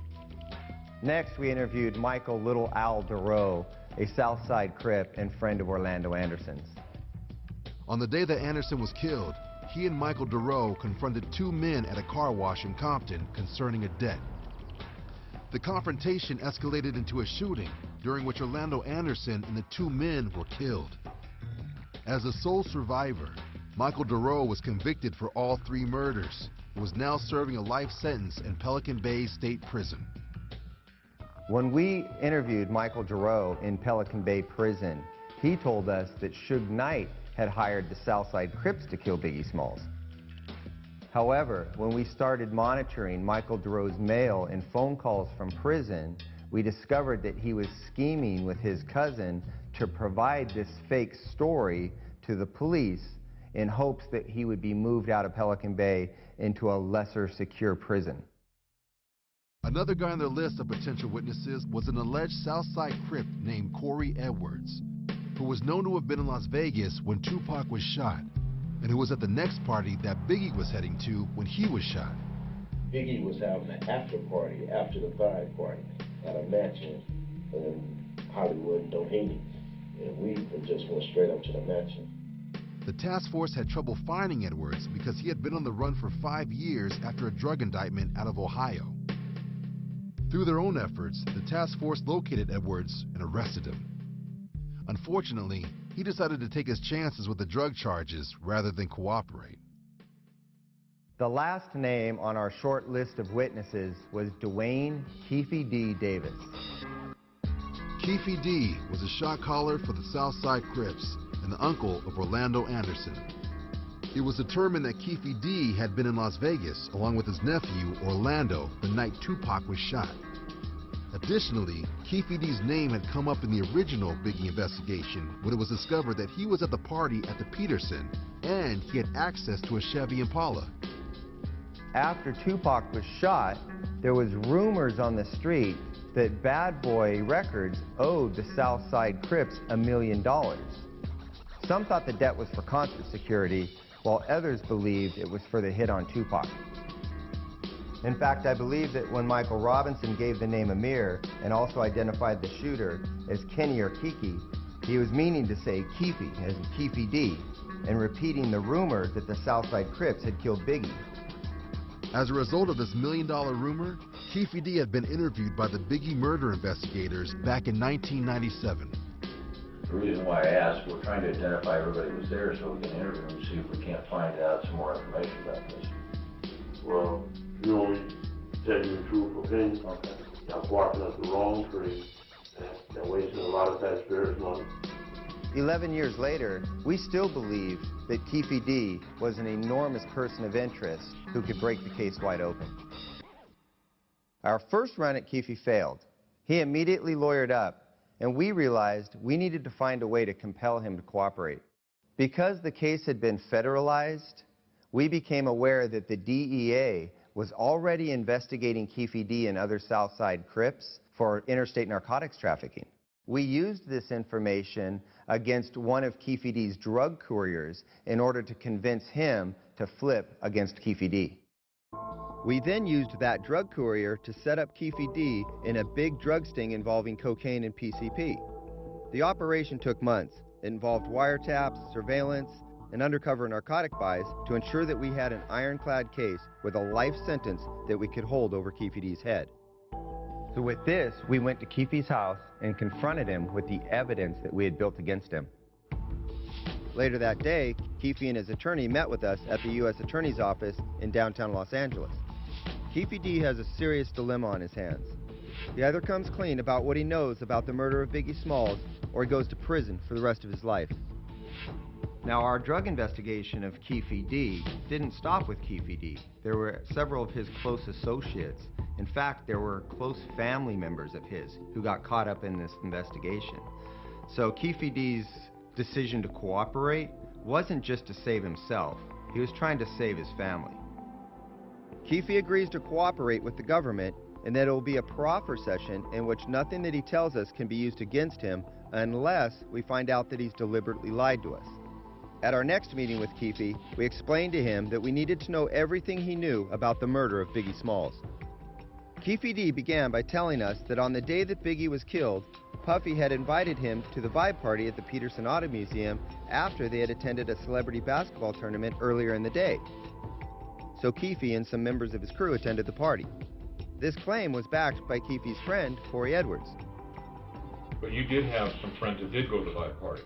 Next, we interviewed Michael Little Al Duro, a Southside Crip and friend of Orlando Anderson's. On the day that Anderson was killed, he and Michael Duro confronted two men at a car wash in Compton concerning a debt. The confrontation escalated into a shooting, during which Orlando Anderson and the two men were killed. As the sole survivor, Michael Duro was convicted for all three murders and was now serving a life sentence in Pelican Bay State Prison. When we interviewed Michael Duro in Pelican Bay Prison, he told us that Suge Knight had hired the Southside Crips to kill Biggie Smalls. However, when we started monitoring Michael Duro's mail and phone calls from prison, we discovered that he was scheming with his cousin to provide this fake story to the police in hopes that he would be moved out of Pelican Bay into a lesser secure prison. Another guy on their list of potential witnesses was an alleged Southside Crip named Corey Edwards, who was known to have been in Las Vegas when Tupac was shot, and who was at the next party that Biggie was heading to when he was shot. Biggie was having an after party after the Vibe party at a mansion in Hollywood and Doheny, and we just went straight up to the mansion. The task force had trouble finding Edwards because he had been on the run for five years after a drug indictment out of Ohio. Through their own efforts, the task force located Edwards and arrested him. Unfortunately, he decided to take his chances with the drug charges rather than cooperate. The last name on our short list of witnesses was Dwayne Keefe D. Davis. Keefe D. was a shot caller for the Southside Crips and the uncle of Orlando Anderson. It was determined that Keefe D. had been in Las Vegas along with his nephew, Orlando, the night Tupac was shot. Additionally, Keefe D's name had come up in the original Biggie investigation when it was discovered that he was at the party at the Peterson and he had access to a Chevy Impala. After Tupac was shot, there was rumors on the street that Bad Boy Records owed the Southside Crips a million dollars. Some thought the debt was for concert security, while others believed it was for the hit on Tupac. In fact, I believe that when Michael Robinson gave the name Amir and also identified the shooter as Kenny or Kiki, he was meaning to say Keefe as Keefe D and repeating the rumor that the Southside Crips had killed Biggie. As a result of this million-dollar rumor, Keefe D had been interviewed by the Biggie murder investigators back in nineteen ninety-seven. The reason why I asked, we're trying to identify everybody who was there so we can interview them and see if we can't find out some more information about this. Well, you only tell you the truth, okay? Okay. Y'all barking up the wrong tree. They're wasting a lot of taxpayers' money. Eleven years later, we still believe that Keffe D was an enormous person of interest who could break the case wide open. Our first run at Keffe failed. He immediately lawyered up, and we realized we needed to find a way to compel him to cooperate. Because the case had been federalized, we became aware that the D E A was already investigating Keffe D and other Southside Crips for interstate narcotics trafficking. We used this information against one of Keffe D's drug couriers in order to convince him to flip against Keffe D. We then used that drug courier to set up Keffe D in a big drug sting involving cocaine and P C P. The operation took months. It involved wiretaps, surveillance, and undercover narcotic buys to ensure that we had an ironclad case with a life sentence that we could hold over Keffe D's head. So with this, we went to Keffe's house and confronted him with the evidence that we had built against him. Later that day, Keffe and his attorney met with us at the U S Attorney's Office in downtown Los Angeles. Keffe D has a serious dilemma on his hands. He either comes clean about what he knows about the murder of Biggie Smalls, or he goes to prison for the rest of his life. Now, our drug investigation of Keffe D didn't stop with Keffe D. There were several of his close associates. In fact, there were close family members of his who got caught up in this investigation. So Keffe D's decision to cooperate wasn't just to save himself. He was trying to save his family. Keffe agrees to cooperate with the government, and that it will be a proffer session in which nothing that he tells us can be used against him unless we find out that he's deliberately lied to us. At our next meeting with Keffe, we explained to him that we needed to know everything he knew about the murder of Biggie Smalls. Keffe D began by telling us that on the day that Biggie was killed, Puffy had invited him to the vibe party at the Petersen Auto Museum after they had attended a celebrity basketball tournament earlier in the day. So Keffe and some members of his crew attended the party. This claim was backed by Keffe's friend, Corey Edwards. But you did have some friends that did go to the vibe party.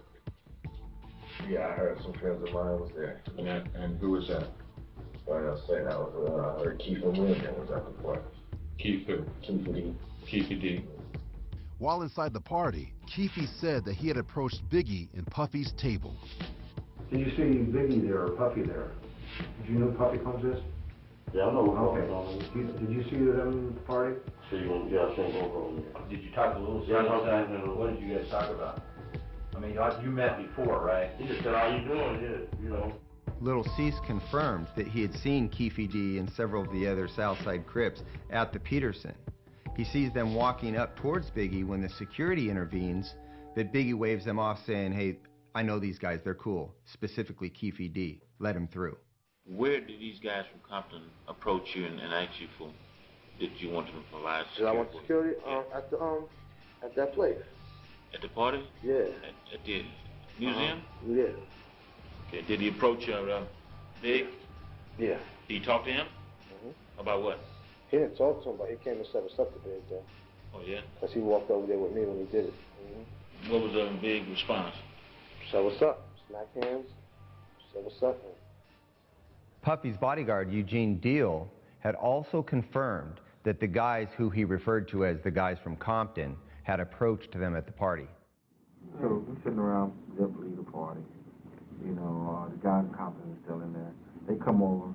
Yeah, I heard some friends of mine was there. And, that, and who was that? Well, I was saying I was, uh, I heard Keith and William was at the party. Keith who? Keffe D. Keffe D. While inside the party, Keffe said that he had approached Biggie in Puffy's table. Did you see Biggie there or Puffy there? Did you know Puffy comes this? Yeah, I know what okay. on. Did you, did you see them at the party? See, yeah, I seen both of them. Did you talk to Little C? Yeah, I talked to him. What did you guys talk about? I mean, you met before, right? He just said, how you doing? Yeah, you know. Little Cease confirmed that he had seen Keffe D and several of the other Southside Crips at the Petersen. He sees them walking up towards Biggie when the security intervenes, but Biggie waves them off saying, hey, I know these guys, they're cool, specifically Keffe D. Let him through. Where did these guys from Compton approach you and, and ask you for, did you want them to provide security? Did I want security um, at the um at that place? At the party? Yeah. At, at the museum? Uh-huh. Yeah. Okay. Did he approach you, uh, Big? Yeah. Did you talk to him? Mm-hmm. About what? He didn't talk to him, but he came and set us up to Big though. Oh yeah? Because he walked over there with me when he did it. Mm-hmm. What was the um, Big response? So what's up? Smack hands. So what's up, man? Puffy's bodyguard, Eugene Deal, had also confirmed that the guys who he referred to as the guys from Compton had approached them at the party. So we're sitting around, they'll leave the party. You know, uh, the guy in Compton is still in there. They come over.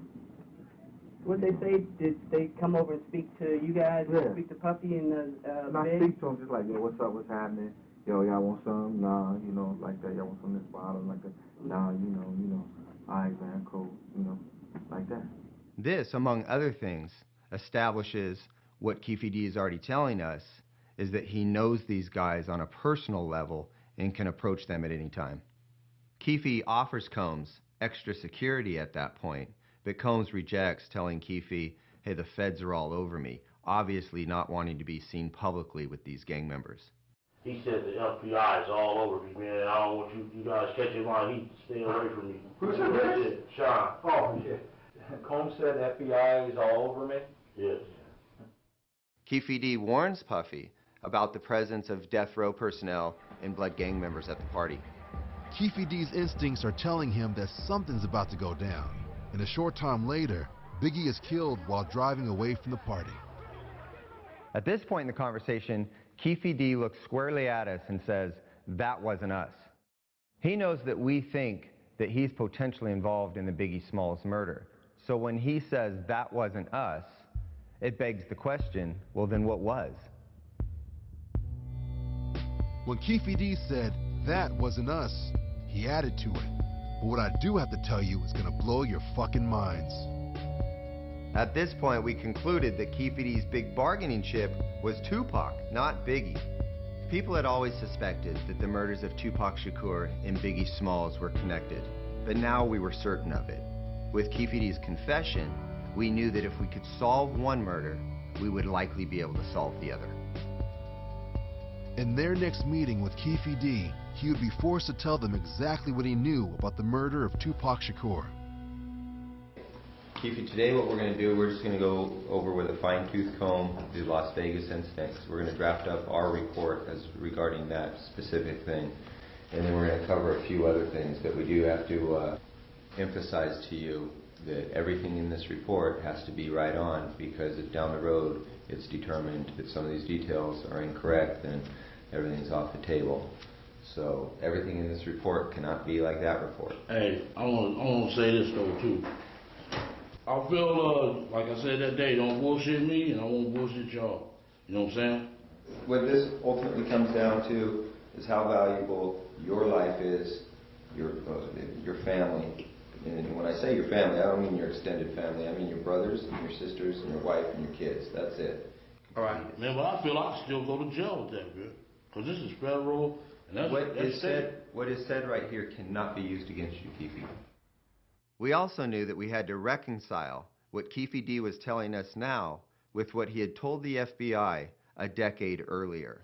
What they say? Did they come over and speak to you guys? Yeah. Speak to Puffy and uh, uh, And I Big? speak to them just like, yo, what's up, what's happening? Yo, y'all want some? Nah, you know, like that. Y'all want some of this bottle? Like that. Nah, you know, you know. All right, man, cool. You know, like that. This, among other things, establishes what Keffe D is already telling us, is that he knows these guys on a personal level and can approach them at any time. Keffe offers Combs extra security at that point, but Combs rejects, telling Keffe, hey, the feds are all over me, obviously not wanting to be seen publicly with these gang members. He said the F B I is all over me, man. I don't want you, you guys catching my heat. Stay away from me. Who said that? Sean. Oh, yeah. Combs said the F B I is all over me? Yes. Keffe D warns Puffy about the presence of death row personnel and blood gang members at the party. Keffe D's instincts are telling him that something's about to go down. And a short time later, Biggie is killed while driving away from the party. At this point in the conversation, Keffe D looks squarely at us and says, "That wasn't us." He knows that we think that he's potentially involved in the Biggie Smalls murder. So when he says, "That wasn't us," it begs the question, well then what was? When Keffe D said, "That wasn't us," he added to it, "But what I do have to tell you is gonna blow your fucking minds." At this point, we concluded that Keffe D's big bargaining chip was Tupac, not Biggie. People had always suspected that the murders of Tupac Shakur and Biggie Smalls were connected, but now we were certain of it. With Keffe D's confession, we knew that if we could solve one murder, we would likely be able to solve the other. In their next meeting with Keffe D, he would be forced to tell them exactly what he knew about the murder of Tupac Shakur. Keffe, today what we're going to do, we're just going to go over with a fine-tooth comb the Las Vegas incidents. We're going to draft up our report as regarding that specific thing. And then we're going to cover a few other things that we do have to uh, emphasize to you that everything in this report has to be right on, because if down the road it's determined that some of these details are incorrect, then everything's off the table. So everything in this report cannot be like that report. Hey, I want, I want to say this though too. I feel, uh, like I said that day, don't bullshit me and I won't bullshit y'all. You know what I'm saying? What this ultimately comes down to is how valuable your life is, your, uh, your family. And when I say your family, I don't mean your extended family. I mean your brothers and your sisters and your wife and your kids. That's it. All right. Man, but I feel I can still go to jail with that, man. Because this is federal. And that's, what, that's is said, what is said right here cannot be used against you, Keffe. We also knew that we had to reconcile what Keffe D was telling us now with what he had told the F B I a decade earlier.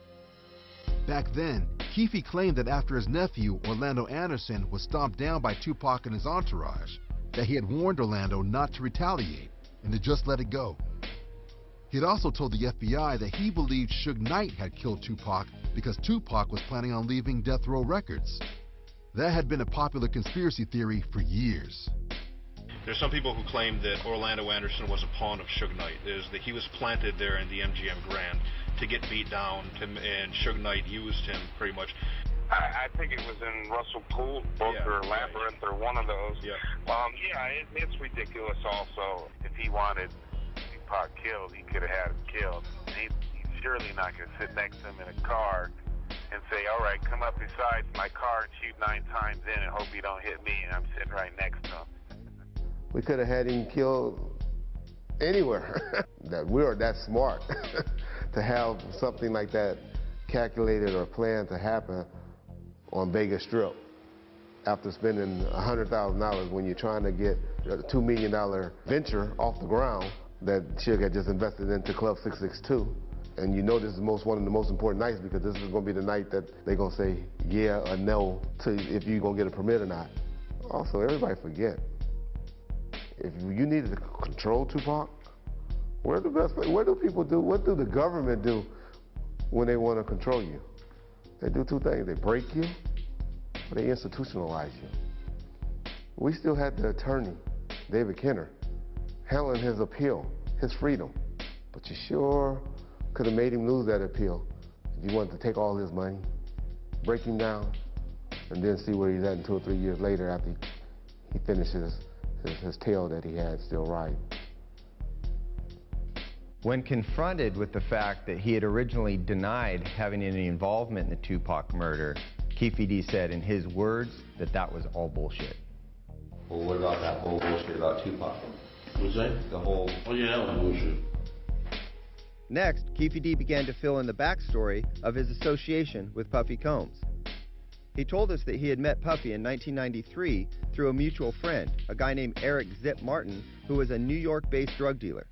Back then, Keffe claimed that after his nephew, Orlando Anderson, was stomped down by Tupac and his entourage, that he had warned Orlando not to retaliate and to just let it go. He had also told the F B I that he believed Suge Knight had killed Tupac because Tupac was planning on leaving Death Row Records. That had been a popular conspiracy theory for years. There's some people who claim that Orlando Anderson was a pawn of Suge Knight. Is that he was planted there in the M G M Grand to get beat down, to, and Suge Knight used him pretty much. I, I think it was in Russell Poole's book, yeah, or Labyrinth, right, or one of those. Yeah, um, yeah it, it's ridiculous also. If he wanted Tupac killed, he could have had him killed. He, he's surely not going to sit next to him in a car and say, all right, come up beside my car and shoot nine times in and hope you don't hit me, and I'm sitting right next to him. We could have had him killed anywhere. That we are that smart to have something like that calculated or planned to happen on Vegas Strip after spending one hundred thousand dollars when you're trying to get a two million dollar venture off the ground that Suge had just invested into Club six six two. And you know this is most one of the most important nights because this is going to be the night that they're going to say yeah or no to if you're going to get a permit or not. Also, everybody forget, if you needed to control Tupac, where the best, what do people do, what do the government do when they want to control you? They do two things, they break you or they institutionalize you. We still had the attorney, David Kenner, handling his appeal, his freedom, but you sure could have made him lose that appeal if you wanted to take all his money, break him down, and then see where he's at in two or three years later after he, he finishes his, his tale that he had still riding. When confronted with the fact that he had originally denied having any involvement in the Tupac murder, Keffe D said in his words that that was all bullshit. Well, what about that whole bullshit about Tupac? What's that? The whole... Oh yeah, that was bullshit. Next, Keffe D began to fill in the backstory of his association with Puffy Combs. He told us that he had met Puffy in nineteen ninety-three through a mutual friend, a guy named Eric Zip Martin, who was a New York-based drug dealer.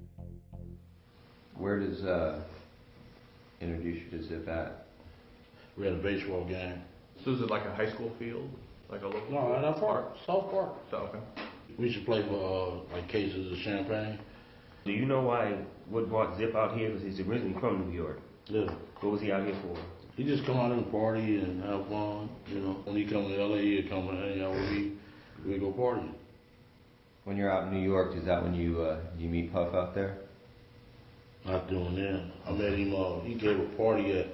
Where does uh, introduce you to Zip at? We had a baseball game. So is it like a high school field? Like a local No, at our park, South Park. So, okay. We used to play for uh, like cases of champagne. Do you know why what brought Zip out here? Because he's originally from New York. Yeah. What was he out here for? He just come out and party and have fun, you know. When he come to L A, he'd come and hang out with me. We go party. When you're out in New York, is that when you uh, you meet Puff out there? Not doing that. I met him, uh, he gave a party at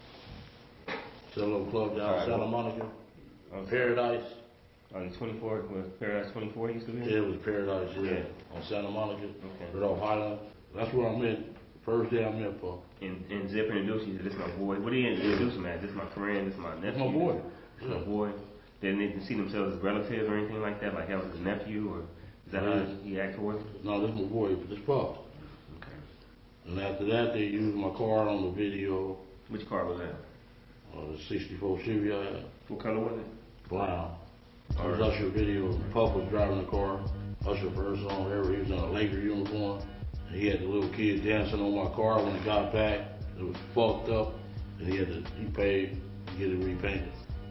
a little club down in Santa Monica. Okay. Paradise. On the twenty-fourth, was Paradise twenty-four used to be? Yeah, it was Paradise, yeah. Yeah. On Santa Monica. Okay. Right off Highland. That's where I met, first day I met Puff. And, and Zip introduced you, this is my boy. What did he introduce him as? This is my friend, this is my nephew. That's my boy. This is my boy. They didn't see themselves as relatives or anything like that, like that was his nephew, or is that Yeah. how he acted towards him? No, this is my boy, this Puff. Okay. And after that, they used my car on the video. Which car was that? Uh, the sixty-four Chevy I had. What color was it? Brown. It was Alright. Usher video. Puff was driving the car. Usher first song ever. He was in a Laker uniform. And he had the little kid dancing on my car when he got back. It was fucked up. And he had to, he paid to get it repainted.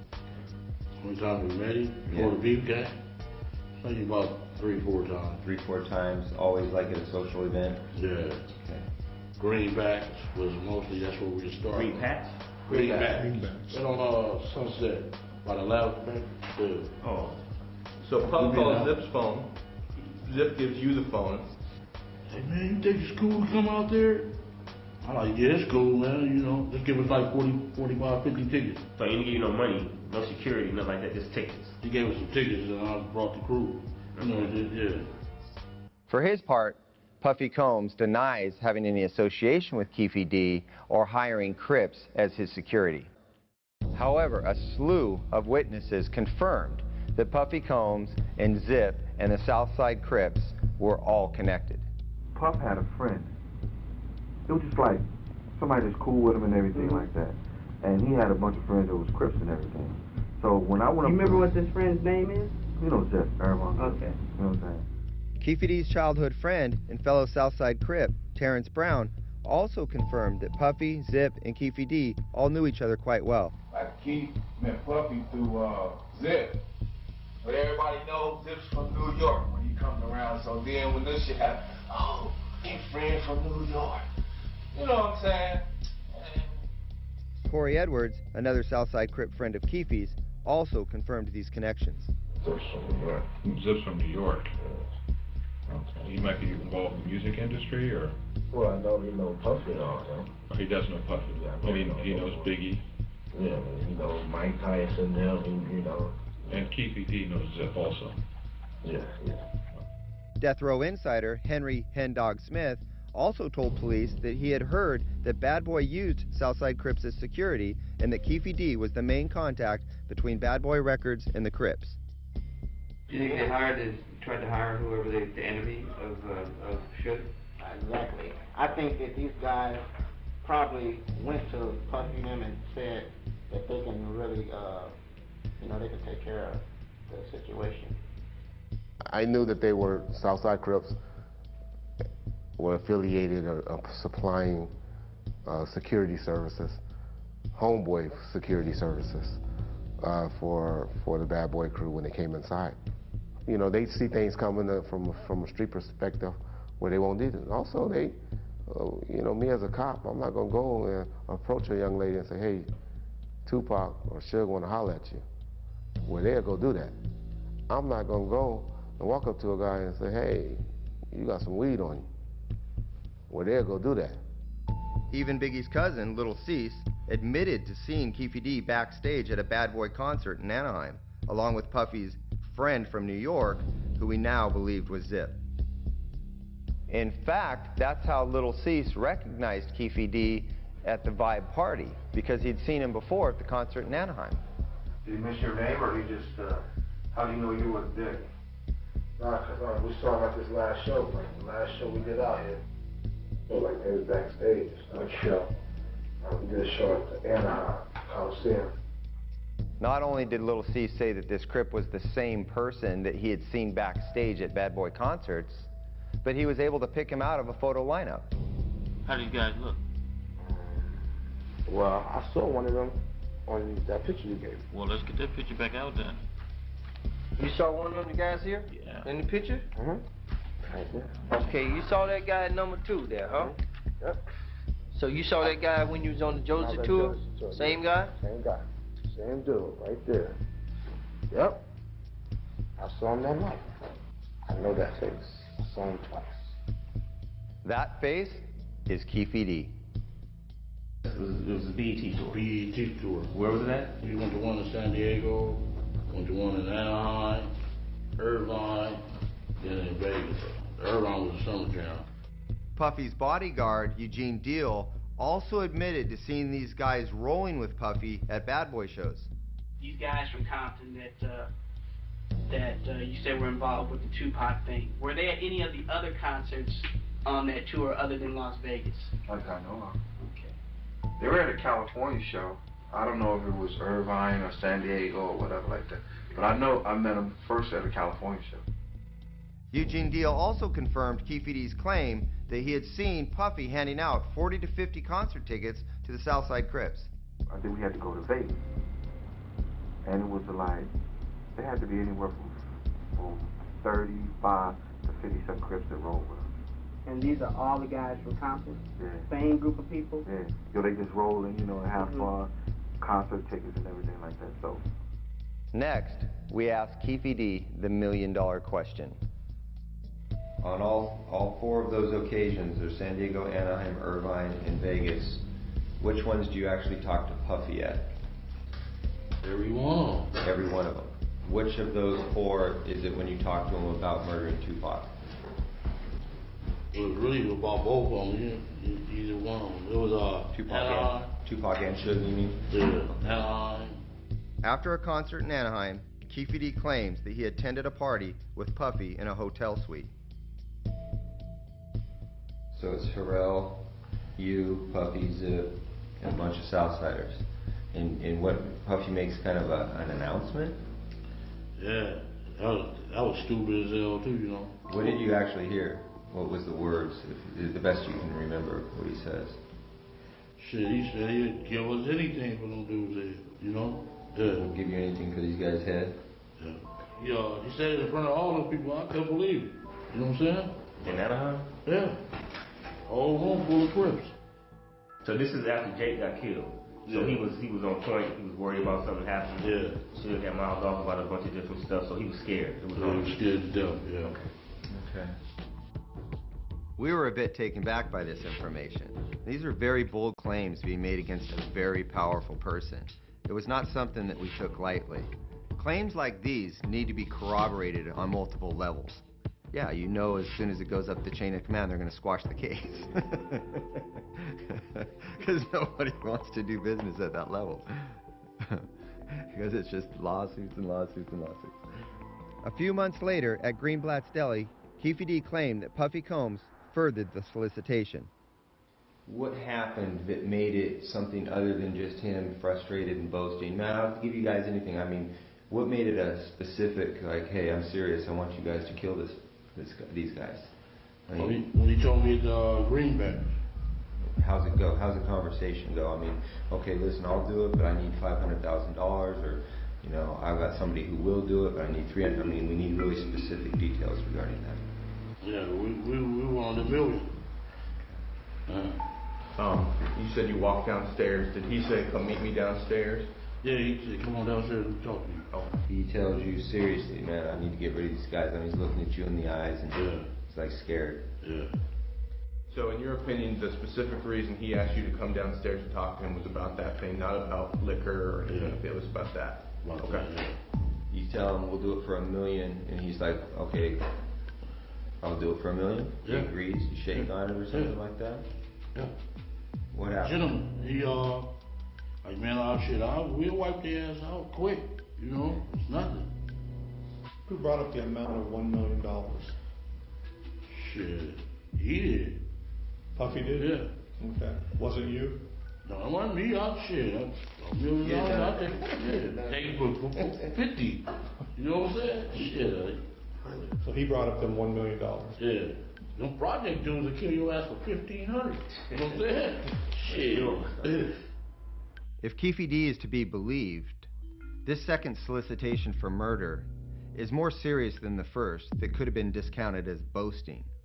How many times we met him? Yeah. For the beef guy? Maybe about three, four times. Three, four times, always like at a social event? Yeah. Okay. Greenbacks was mostly, that's where we started. Greenbacks? Greenbacks. Greenbacks. Right on uh, Sunset, by the left bank. Yeah. Oh. So Puff You mean calls now? Zip's phone. Zip gives you the phone. Hey man, you think it's cool to come out there? I'm like, yeah, it's cool, man. You know, just give us like forty, forty-five, fifty tickets. So he didn't give you no money, no security, nothing like that, just tickets. He gave us some tickets and I brought the crew. You know, just, yeah. For his part, Puffy Combs denies having any association with Keffe D or hiring Crips as his security. However, a slew of witnesses confirmed that Puffy Combs and Zip and the Southside Crips were all connected. Puff had a friend. It was just like somebody that's cool with him and everything like that. And he had a bunch of friends that was Crips and everything. So when I went You up remember to, what this friend's name is? You know Zip, Irvine. Okay. You know what I'm saying? Keffe D's childhood friend and fellow Southside Crip, Terrence Brown, also confirmed that Puffy, Zip, and Keffe D all knew each other quite well. Like Keith met Puffy through uh, Zip. But everybody knows Zip's from New York when he comes around. So then when this shit happened, oh, he friend from New York. You know what I'm saying? Corey Edwards, another Southside Crip friend of Keffe's, also confirmed these connections. Zip's from New York. Zip's from New York. Okay. He might be involved in the music industry, or? Well, I know he knows Puffy also. Oh, he does know Puffy. Yeah, and he, know he knows Biggie. Yeah, he knows Mike Tyson now, he, you know. And Keffe D knows Zip also. Yeah, yeah. Death Row insider Henry Hen Dog Smith also told police that he had heard that Bad Boy used Southside Crips as security and that Keffe D was the main contact between Bad Boy Records and the Crips. Do you think they hired, is, tried to hire whoever they, the enemy of, uh, of Suge? Exactly. I think that these guys probably went to Puffy and them and said that they can really, uh, you know, they can take care of the situation. I knew that they were Southside Crips, were affiliated or, or supplying uh, security services, homeboy security services uh, for for the Bad Boy crew when they came inside. You know, they see things coming uh, from from a street perspective where they won't do it. Also, they, uh, you know, me as a cop, I'm not gonna go and approach a young lady and say, hey, Tupac or Suge want to holler at you. Well, they'll go do that. I'm not gonna go and walk up to a guy and say, hey, you got some weed on you. Well, they'll go do that. Even Biggie's cousin, Little Cease, admitted to seeing Keffe D backstage at a Bad Boy concert in Anaheim, along with Puffy's friend from New York, who we now believed was Zip. In fact, that's how Little Cease recognized Keffe D at the Vibe party, because he'd seen him before at the concert in Anaheim. Did he miss your name, or he just, uh, how do you know you were Dick? Nah, cause uh, we saw him at this last show, like the last show we did out here. So like they was backstage. What show? Uh, we did a show at the Anaheim Coliseum. Not only did Little Cease say that this Crip was the same person that he had seen backstage at Bad Boy concerts, but he was able to pick him out of a photo lineup. How do you guys look? Well, I saw one of them on that picture you gave. Well, let's get that picture back out then. You saw one of them guys here? Yeah. In the picture? Mm-hmm. Right there. Okay, you saw that guy at number two there, huh? Yep. So you saw that guy when you was on the Joseph Not tour? that Joseph tour, Same yeah. guy? Same guy. Same dude, right there. Yep. I saw him that night. I know that face. I saw him twice. That face is Keefe D. It was, it was a B E T tour. B E T tour. Where was it at? We went to one in San Diego, went to one in Anaheim, Irvine, then in Vegas. Irvine was a summer jam. Puffy's bodyguard, Eugene Deal, also admitted to seeing these guys rolling with Puffy at Bad Boy shows. These guys from Compton that uh, that uh, you said were involved with the Tupac thing, were they at any of the other concerts on that tour other than Las Vegas? Like I know of. Okay. They were at a California show. I don't know if it was Irvine or San Diego or whatever like that. But I know I met them first at a California show. Eugene Deal also confirmed Keefe D's claim that he had seen Puffy handing out forty to fifty concert tickets to the Southside Crips. I think we had to go to Vegas. And it was like, they had to be anywhere from, from thirty-five to fifty-seven Crips that rolled with us. And these are all the guys from Compton? Yeah. Same group of people? Yeah. Yo, they just roll in, you know, and have Mhm. fun, concert tickets and everything like that, so. Next, we ask Keefe D the million dollar question. On all, all four of those occasions, there's San Diego, Anaheim, Irvine, and Vegas, which ones do you actually talk to Puffy at? Every one of them. Every one of them. Which of those four is it when you talk to him about murdering Tupac? It was really about both of them, either one of them. It was uh, Tupac Anaheim. and, Tupac and Suge, you mean? Yeah, Anaheim. After a concert in Anaheim, Keefe D claims that he attended a party with Puffy in a hotel suite. So it's Pharrell, you, Puffy, Zip, and a bunch of Southsiders. And, and what, Puffy makes kind of a, an announcement? Yeah, that was, that was stupid as hell too, you know. What did you actually hear? What was the words, if, the best you can remember what he says? Shit, he said he'd give us anything for them dudes there, you know? Yeah. He'll give you anything for these guys' head? Yeah. Yeah, he said it in front of all those people. I couldn't believe it. You know what I'm saying? In Anaheim? Yeah. Whole room full of Crips. So this is after Jake got killed. So Yeah. he was he was on point. He was worried about something happening. Yeah. Suge got miles off about a bunch of different stuff, so he was scared. It was Yeah, on. he was scared to death, yeah. Okay. We were a bit taken back by this information. These are very bold claims being made against a very powerful person. It was not something that we took lightly. Claims like these need to be corroborated on multiple levels. Yeah, you know as soon as it goes up the chain of command, they're going to squash the case. Because nobody wants to do business at that level. Because it's just lawsuits and lawsuits and lawsuits. A few months later, at Greenblatt's Deli, Keefe D claimed that Puffy Combs furthered the solicitation. What happened that made it something other than just him frustrated and boasting? Man, I'll give you guys anything. I mean, what made it a specific, like, hey, I'm serious, I want you guys to kill this, this these guys? I mean, When he, when he told me the uh, greenback. how's it go? How's the conversation go? I mean, okay, listen, I'll do it, but I need five hundred thousand dollars, or, you know, I've got somebody who will do it, but I need three hundred. I mean, we need really specific details regarding that. Yeah, we, we, we wanted a million. Uh, Um, you said you walked downstairs. Did he say, come meet me downstairs? Yeah, he said, come on downstairs and talk to you. Oh. He tells you, seriously, man, I need to get rid of these guys. I mean, he's looking at you in the eyes and Yeah. he's like scared. Yeah. So in your opinion, the specific reason he asked you to come downstairs and talk to him was about that thing, not about liquor or anything. Yeah. It was about that. About Okay. that, yeah. You tell him, we'll do it for a million, and he's like, okay, I'll do it for a million. Yeah. He agrees, you shake on it or something Yeah. like that. Yeah. What happened? Gentleman, he, uh, like, man, oh shit, I, we'll wipe their ass out quick, you know? It's nothing. Who brought up the amount of one million dollars? Shit, he did. Puffy did? Yeah. Okay. Wasn't you? No, it wasn't me. I shit. I, a million Yeah, dollars, no. I take, yeah, take it for, for, for fifty. You know what I'm saying? Shit. Uh, So he brought up them one million dollars. yeah. Them project dudes will kill your ass for fifteen hundred. You know what I'm saying? Shit. If Keefe D is to be believed, this second solicitation for murder is more serious than the first that could have been discounted as boasting.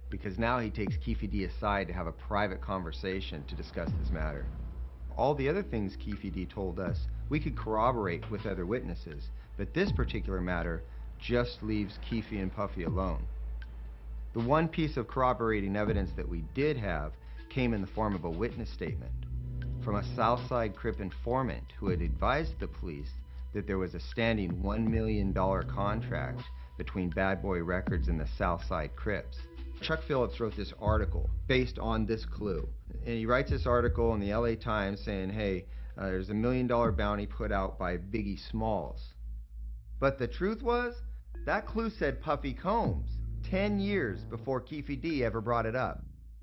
because now he takes Keffe D aside to have a private conversation to discuss this matter. All the other things Keffe D told us, we could corroborate with other witnesses, but this particular matter just leaves Keffe and Puffy alone. The one piece of corroborating evidence that we did have came in the form of a witness statement from a Southside Crip informant who had advised the police that there was a standing one million dollar contract between Bad Boy Records and the Southside Crips. Chuck Phillips wrote this article based on this clue. And he writes this article in the L A Times saying, hey, uh, there's a million dollar bounty put out by Biggie Smalls. But the truth was, that clue said Puffy Combs, ten years before Keffe D ever brought it up.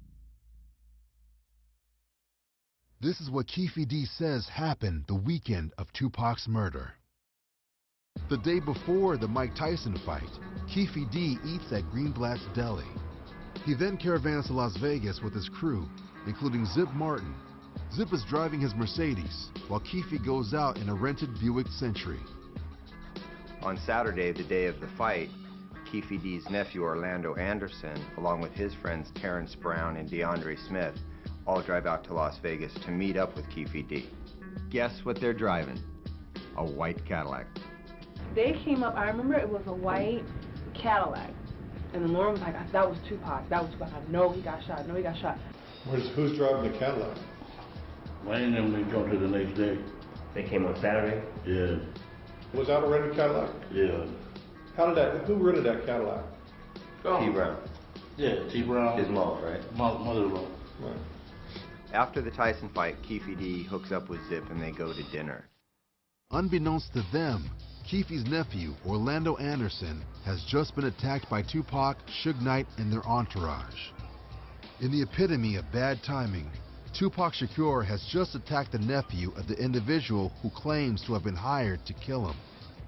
This is what Keffe D says happened the weekend of Tupac's murder. The day before the Mike Tyson fight, Keffe D eats at Greenblatt's Deli. He then caravans to Las Vegas with his crew, including Zip Martin. Zip is driving his Mercedes, while Keffe goes out in a rented Buick Century. On Saturday, the day of the fight, Keffe D's nephew Orlando Anderson, along with his friends Terrence Brown and DeAndre Smith, all drive out to Las Vegas to meet up with Keffe D. Guess what they're driving? A white Cadillac. They came up, I remember it was a white Cadillac. And Lauren was like, that was Tupac, that was Tupac. I know he got shot, I know he got shot. Where's, who's driving the Cadillac? Wayne and them, they come to the next day. They came on Saturday? Yeah. Was that a rented Cadillac? Yeah. How did that, who rented that Cadillac? T. Brown. Yeah, T. Brown. His mom, right? Mother-in-law. Right. After the Tyson fight, Keffe D hooks up with Zip and they go to dinner. Unbeknownst to them, Keffe's nephew, Orlando Anderson, has just been attacked by Tupac, Suge Knight, and their entourage. In the epitome of bad timing, Tupac Shakur has just attacked the nephew of the individual who claims to have been hired to kill him.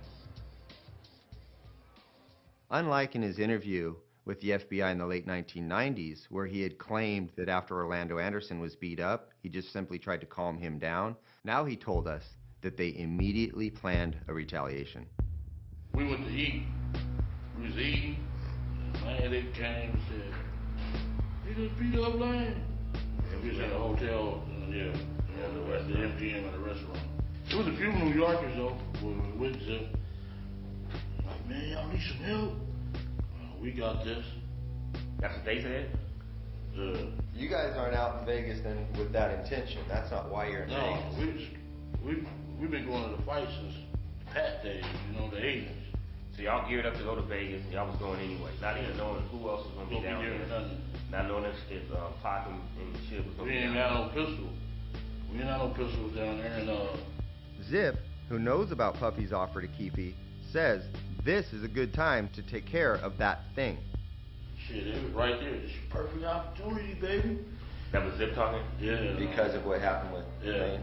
Unlike in his interview with the F B I in the late nineteen nineties, where he had claimed that after Orlando Anderson was beat up, he just simply tried to calm him down, now he told us that they immediately planned a retaliation. We went to eat. We was eating. Man, they came and said, he just beat up Lane. And we was at a hotel, and yeah, yeah, the, at the M G M at a restaurant. There was a few New Yorkers though, who were with Zip. Like, man, y'all need some help? Uh, we got this. That's what they said? Uh, you guys aren't out in Vegas then with that intention. That's not why you're in no, Vegas. we just, we, we've been going to the fight since Pat days, you know, the eighties. So y'all geared up to go to Vegas, and y'all was going anyway, not even knowing who else was going to be down there. Nothing. Not knowing if, if uh, Pac and, and shit was going to be down there. We ain't got no pistol. We ain't got no pistols down there. And, uh... Zip, who knows about Puffy's offer to Keffe, says this is a good time to take care of that thing. Shit, it was right there. It's a perfect opportunity, baby. That was Zip talking? Yeah. Because of what happened with yeah. Lane?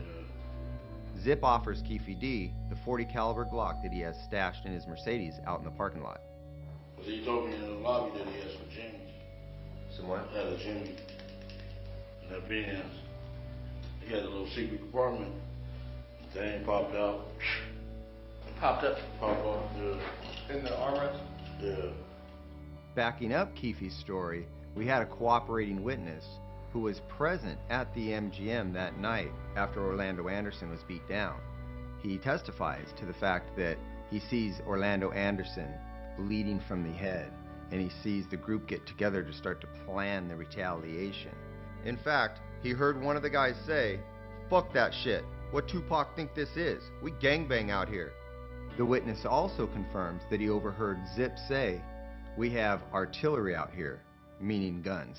Yeah. Zip offers Keffe D the forty caliber Glock that he has stashed in his Mercedes out in the parking lot. He told me in the lobby that he had some Jimmys. Some what? He had a Jimmy in that Benz. He had a little secret compartment. The thing popped out. It popped up. Popped off. Yeah. In the armrest? Yeah. Backing up Keffe's story, we had a cooperating witness who was present at the M G M that night after Orlando Anderson was beat down. He testifies to the fact that he sees Orlando Anderson bleeding from the head, and he sees the group get together to start to plan the retaliation. In fact, he heard one of the guys say, "Fuck that shit. What Tupac think this is? We gangbang out here." The witness also confirms that he overheard Zip say, "We have artillery out here," meaning guns.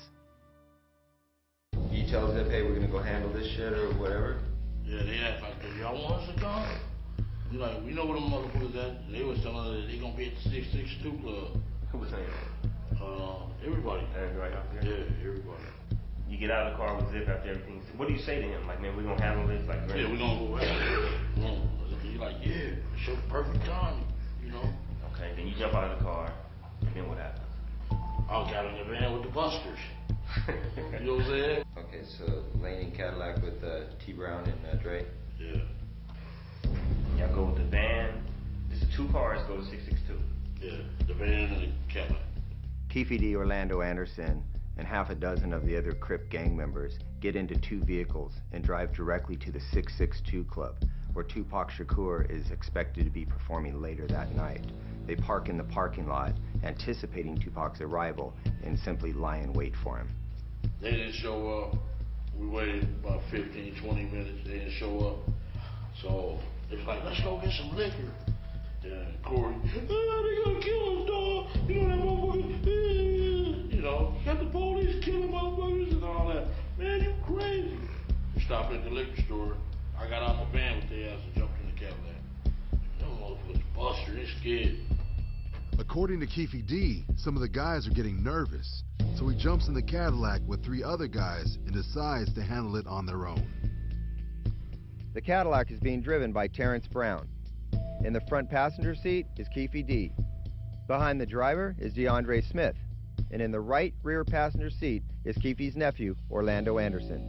You tell Zip, "Hey, we're gonna go handle this shit," or whatever? Yeah, they asked like, "Do y'all want us to come?" We like, we know where them motherfuckers at. They was telling us that they gonna be at the six six two club. Who was saying that? Uh, everybody. Everybody out there? Yeah, everybody. You get out of the car with Zip after everything. What do you say to him? Like, man, we gonna handle this? Like, yeah, we gonna go ahead. He's like, yeah, it's your perfect time, you know. Okay, then you jump out of the car, and then what happens? I got in the van with the busters. You know what I'm saying? Okay, so Lane and Cadillac with uh, T. Brown and uh, Dre? Yeah. Y'all go with the van. This is two cars go to six six two. Yeah, the van and the Cadillac. Keefe D. Orlando Anderson and half a dozen of the other Crip gang members get into two vehicles and drive directly to the six six two Club, where Tupac Shakur is expected to be performing later that night. They park in the parking lot, anticipating Tupac's arrival, and simply lie in wait for him. They didn't show up. We waited about fifteen, twenty minutes. They didn't show up. So it's like, let's go get some liquor. And Corey, oh, they gonna kill us, dog. You know that motherfucker. You know, got the police killing motherfuckers and all that. Man, you crazy. We stopped at the liquor store. I got out my van with their ass and jumped in the Cadillac. Them motherfuckers buster, they scared. According to Keefe D, some of the guys are getting nervous, so he jumps in the Cadillac with three other guys and decides to handle it on their own. The Cadillac is being driven by Terrence Brown. In the front passenger seat is Keefe D. Behind the driver is DeAndre Smith. And in the right rear passenger seat is Keefe's nephew, Orlando Anderson.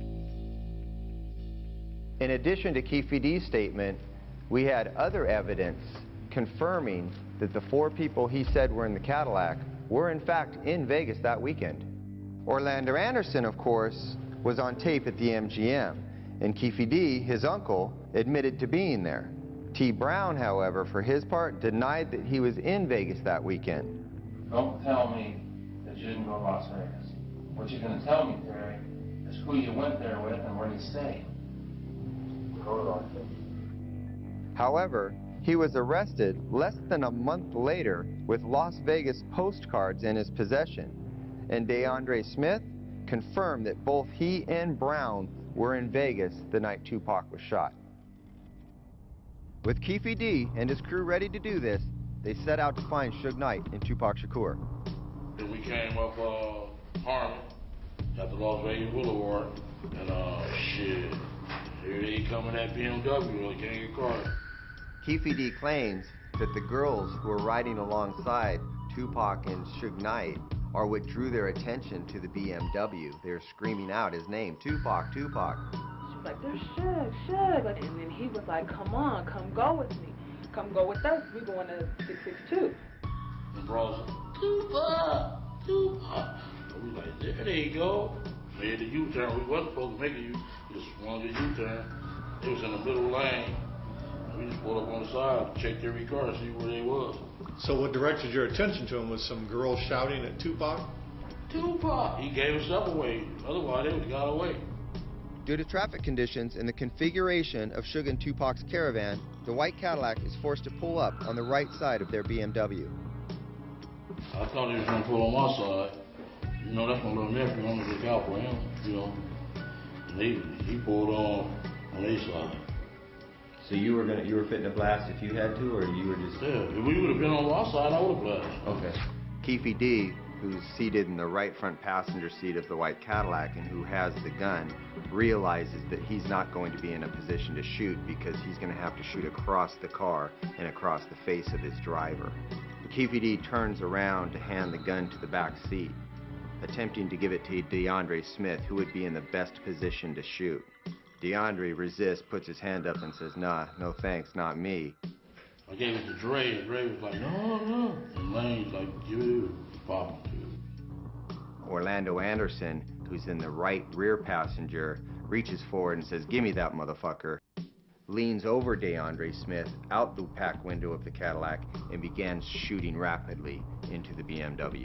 In addition to Keefe D's statement, we had other evidence confirming that the four people he said were in the Cadillac were in fact in Vegas that weekend. Orlando Anderson, of course, was on tape at the M G M, and Keefe D, his uncle, admitted to being there. T. Brown, however, for his part, denied that he was in Vegas that weekend. Don't tell me that you didn't go to Las Vegas. What you're going to tell me, Terry, is who you went there with and where you stayed. Go to Las Vegas. However, he was arrested less than a month later with Las Vegas postcards in his possession, and DeAndre Smith confirmed that both he and Brown were in Vegas the night Tupac was shot. With Keefe D and his crew ready to do this, they set out to find Suge Knight and Tupac Shakur. Then we came up uh, Harmon at the Las Vegas Boulevard, and uh, shit, here they come in that B M W, like gang of cars. Keefe D claims that the girls who were riding alongside Tupac and Suge Knight are what drew their attention to the B M W. They're screaming out his name, Tupac, Tupac. She was like, there's Suge, Suge. And then he was like, come on, come go with me. Come go with us. We going to six six two. And bros, Tupac, Tupac. And we like, there they go. Made the U-turn. We wasn't supposed to make a U. Just wanted a U-turn. It was in the middle lane. We just pulled up on the side, checked every car to see where they was. So what directed your attention to him was some girl shouting at Tupac? Tupac! He gave himself away. Otherwise, they would have got away. Due to traffic conditions and the configuration of Suge and Tupac's caravan, the white Cadillac is forced to pull up on the right side of their B M W. I thought he was going to pull on my side. You know, that's my little nephew. I'm going to look out for him, you know. And he, he pulled on on his side. So you were gonna, you were fitting to blast if you had to, or you were just... Yeah, if we would have been on my side, I would have blasted. Okay. Keefe D, who's seated in the right front passenger seat of the white Cadillac and who has the gun, realizes that he's not going to be in a position to shoot because he's going to have to shoot across the car and across the face of his driver. Keefe D turns around to hand the gun to the back seat, attempting to give it to DeAndre Smith, who would be in the best position to shoot. DeAndre resists, puts his hand up and says, nah, no thanks, not me. I gave it to Dre, and Dre was like, no, no. And Lane's like, give it to Papa, too. Orlando Anderson, who's in the right rear passenger, reaches forward and says, give me that motherfucker. Leans over DeAndre Smith out the back window of the Cadillac and begins shooting rapidly into the B M W.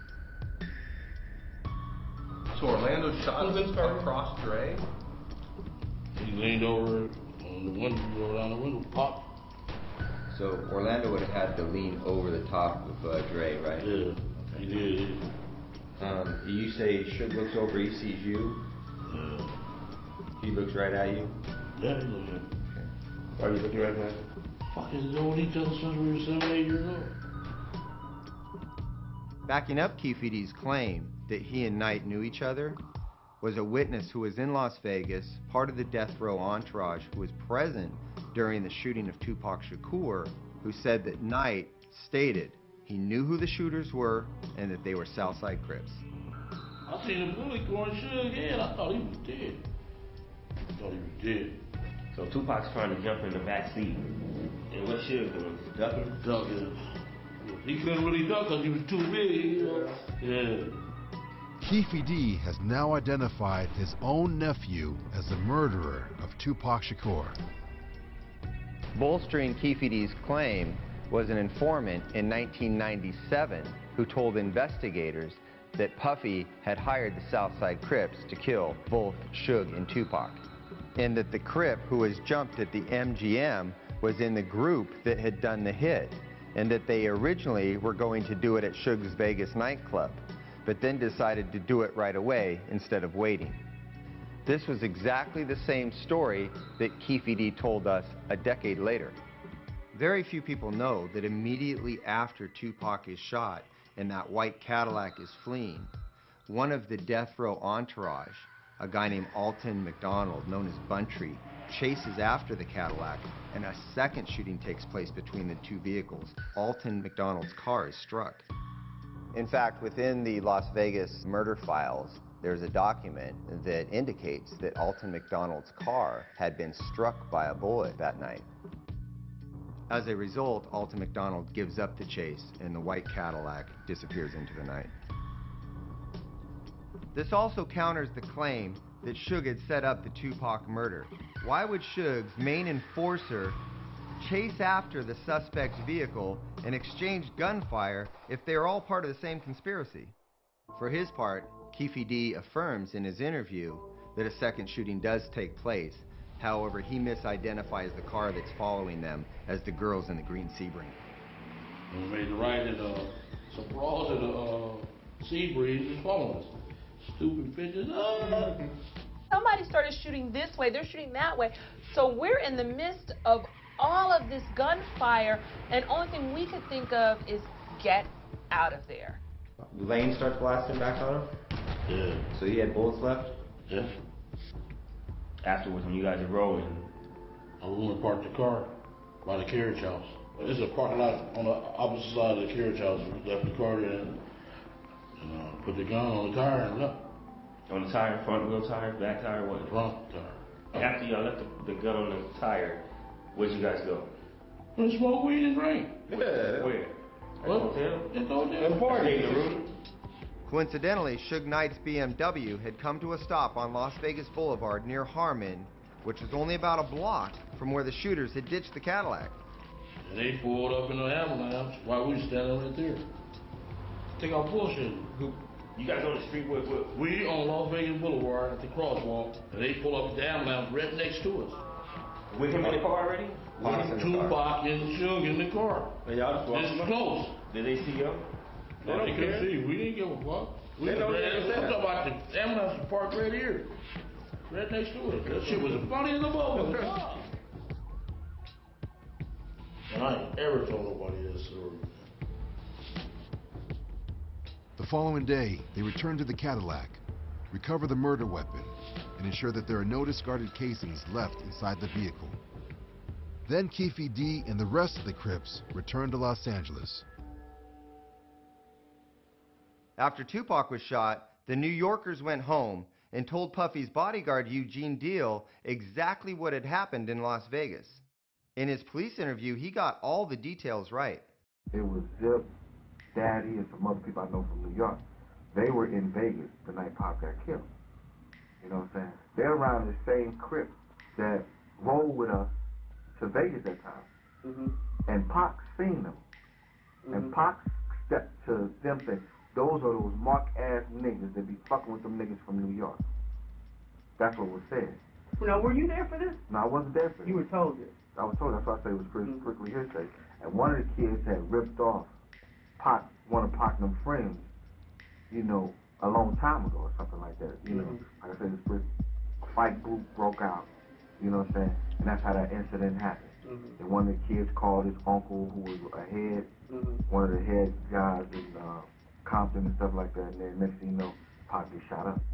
So Orlando shot across Dre? He leaned over on the window, rolled down the window, popped. So Orlando would have had to lean over the top of uh, Dre, right? Yeah, he did. Um, you say Suge looks over, he sees you? Yeah. He looks right at you? Yeah, he looks at me. Okay. Why are you looking right at me? Fucking known each other since we were seven, eight years old. Backing up Keefe D's claim that he and Knight knew each other was a witness who was in Las Vegas, part of the death row entourage, who was present during the shooting of Tupac Shakur, who said that Knight stated he knew who the shooters were and that they were Southside Crips. I seen a bullet going Suge head. I thought he was dead. I thought he was dead. So Tupac's trying to jump in the back seat. And what Suge doing? Ducking? Ducking. He couldn't really duck because he was too big. You know? Yeah. Keffe D has now identified his own nephew as the murderer of Tupac Shakur. Bolstering Keffe D's claim was an informant in nineteen ninety-seven who told investigators that Puffy had hired the Southside Crips to kill both Suge and Tupac, and that the Crip who was jumped at the M G M was in the group that had done the hit, and that they originally were going to do it at Suge's Vegas nightclub, but then decided to do it right away instead of waiting. This was exactly the same story that Keffe D told us a decade later. Very few people know that immediately after Tupac is shot and that white Cadillac is fleeing, one of the death row entourage, a guy named Alton McDonald, known as Buntree, chases after the Cadillac, and a second shooting takes place between the two vehicles. Alton McDonald's car is struck. In fact, within the Las Vegas murder files, there's a document that indicates that Alton McDonald's car had been struck by a bullet that night. As a result, Alton McDonald gives up the chase and the white Cadillac disappears into the night. This also counters the claim that Suge had set up the Tupac murder. Why would Suge's main enforcer chase after the suspect's vehicle and exchange gunfire if they are all part of the same conspiracy? For his part, Keffe D affirms in his interview that a second shooting does take place. However, he misidentifies the car that's following them as the girls in the green Sebring. We made the right and uh, some brawls in the uh, Sebring is following us. Stupid bitches. Ah. Somebody started shooting this way, they're shooting that way. So we're in the midst of all of this gunfire, and only thing we could think of is get out of there. Lane starts blasting back on him? Yeah. So he had bullets left? Yeah. Afterwards, when you guys are rolling, I went and parked the car by the carriage house. This is a parking lot on the opposite side of the carriage house. We left the car there and, and uh, put the gun on the tire and left. On the tire, front wheel tire, back tire, what? Front tire. After y'all left the, the gun on the tire, where'd you guys go? And smoke weed and drink. Yeah. Where? At the hotel? At the hotel. Party in the room? Coincidentally, Suge Knight's B M W had come to a stop on Las Vegas Boulevard near Harmon, which was only about a block from where the shooters had ditched the Cadillac. And they pulled up in the ambulance while we were standing right there. Take our bullshit. Who? You guys on the street with what? We on Las Vegas Boulevard at the crosswalk, and they pull up the ambulance right next to us. With him in the car already? With Tupac and Suge in the car. And y'all just This is close. Did they see you? They don't care. See. We didn't give a fuck. We They don't right, care. I'm talking about the ambulance parked right here. Right next to us. That shit was funny in the bubble. And I ain't ever told nobody this story. The following day, they return to the Cadillac, recover the murder weapon, and ensure that there are no discarded casings left inside the vehicle. Then Keffe D and the rest of the Crips return to Los Angeles. After Tupac was shot, the New Yorkers went home and told Puffy's bodyguard Eugene Deal exactly what had happened in Las Vegas. In his police interview, he got all the details right. It was Zip, Daddy, and some other people I know from New York. They were in Vegas the night Pop got killed. You know what I'm saying? They're around the same Crip that rolled with us to Vegas that time. Mm-hmm. And Pac seen them. Mm-hmm. And Pac stepped to them and said, those are those mark-ass niggas that be fucking with them niggas from New York. That's what was said. Now, were you there for this? No, I wasn't there for this. You were told this. I was told. That's why I say it was pretty strictly hearsay. And one of the kids had ripped off Pac, one of Pac and them friends, you know, a long time ago or something like that. You know, Mm-hmm. like I said, this pretty fight group broke out. You know what I'm saying? And that's how that incident happened. Mm-hmm. And one of the kids called his uncle, who was a head, Mm-hmm. one of the head guys in uh, Compton and stuff like that. And then next thing you know, Pac gets shot up.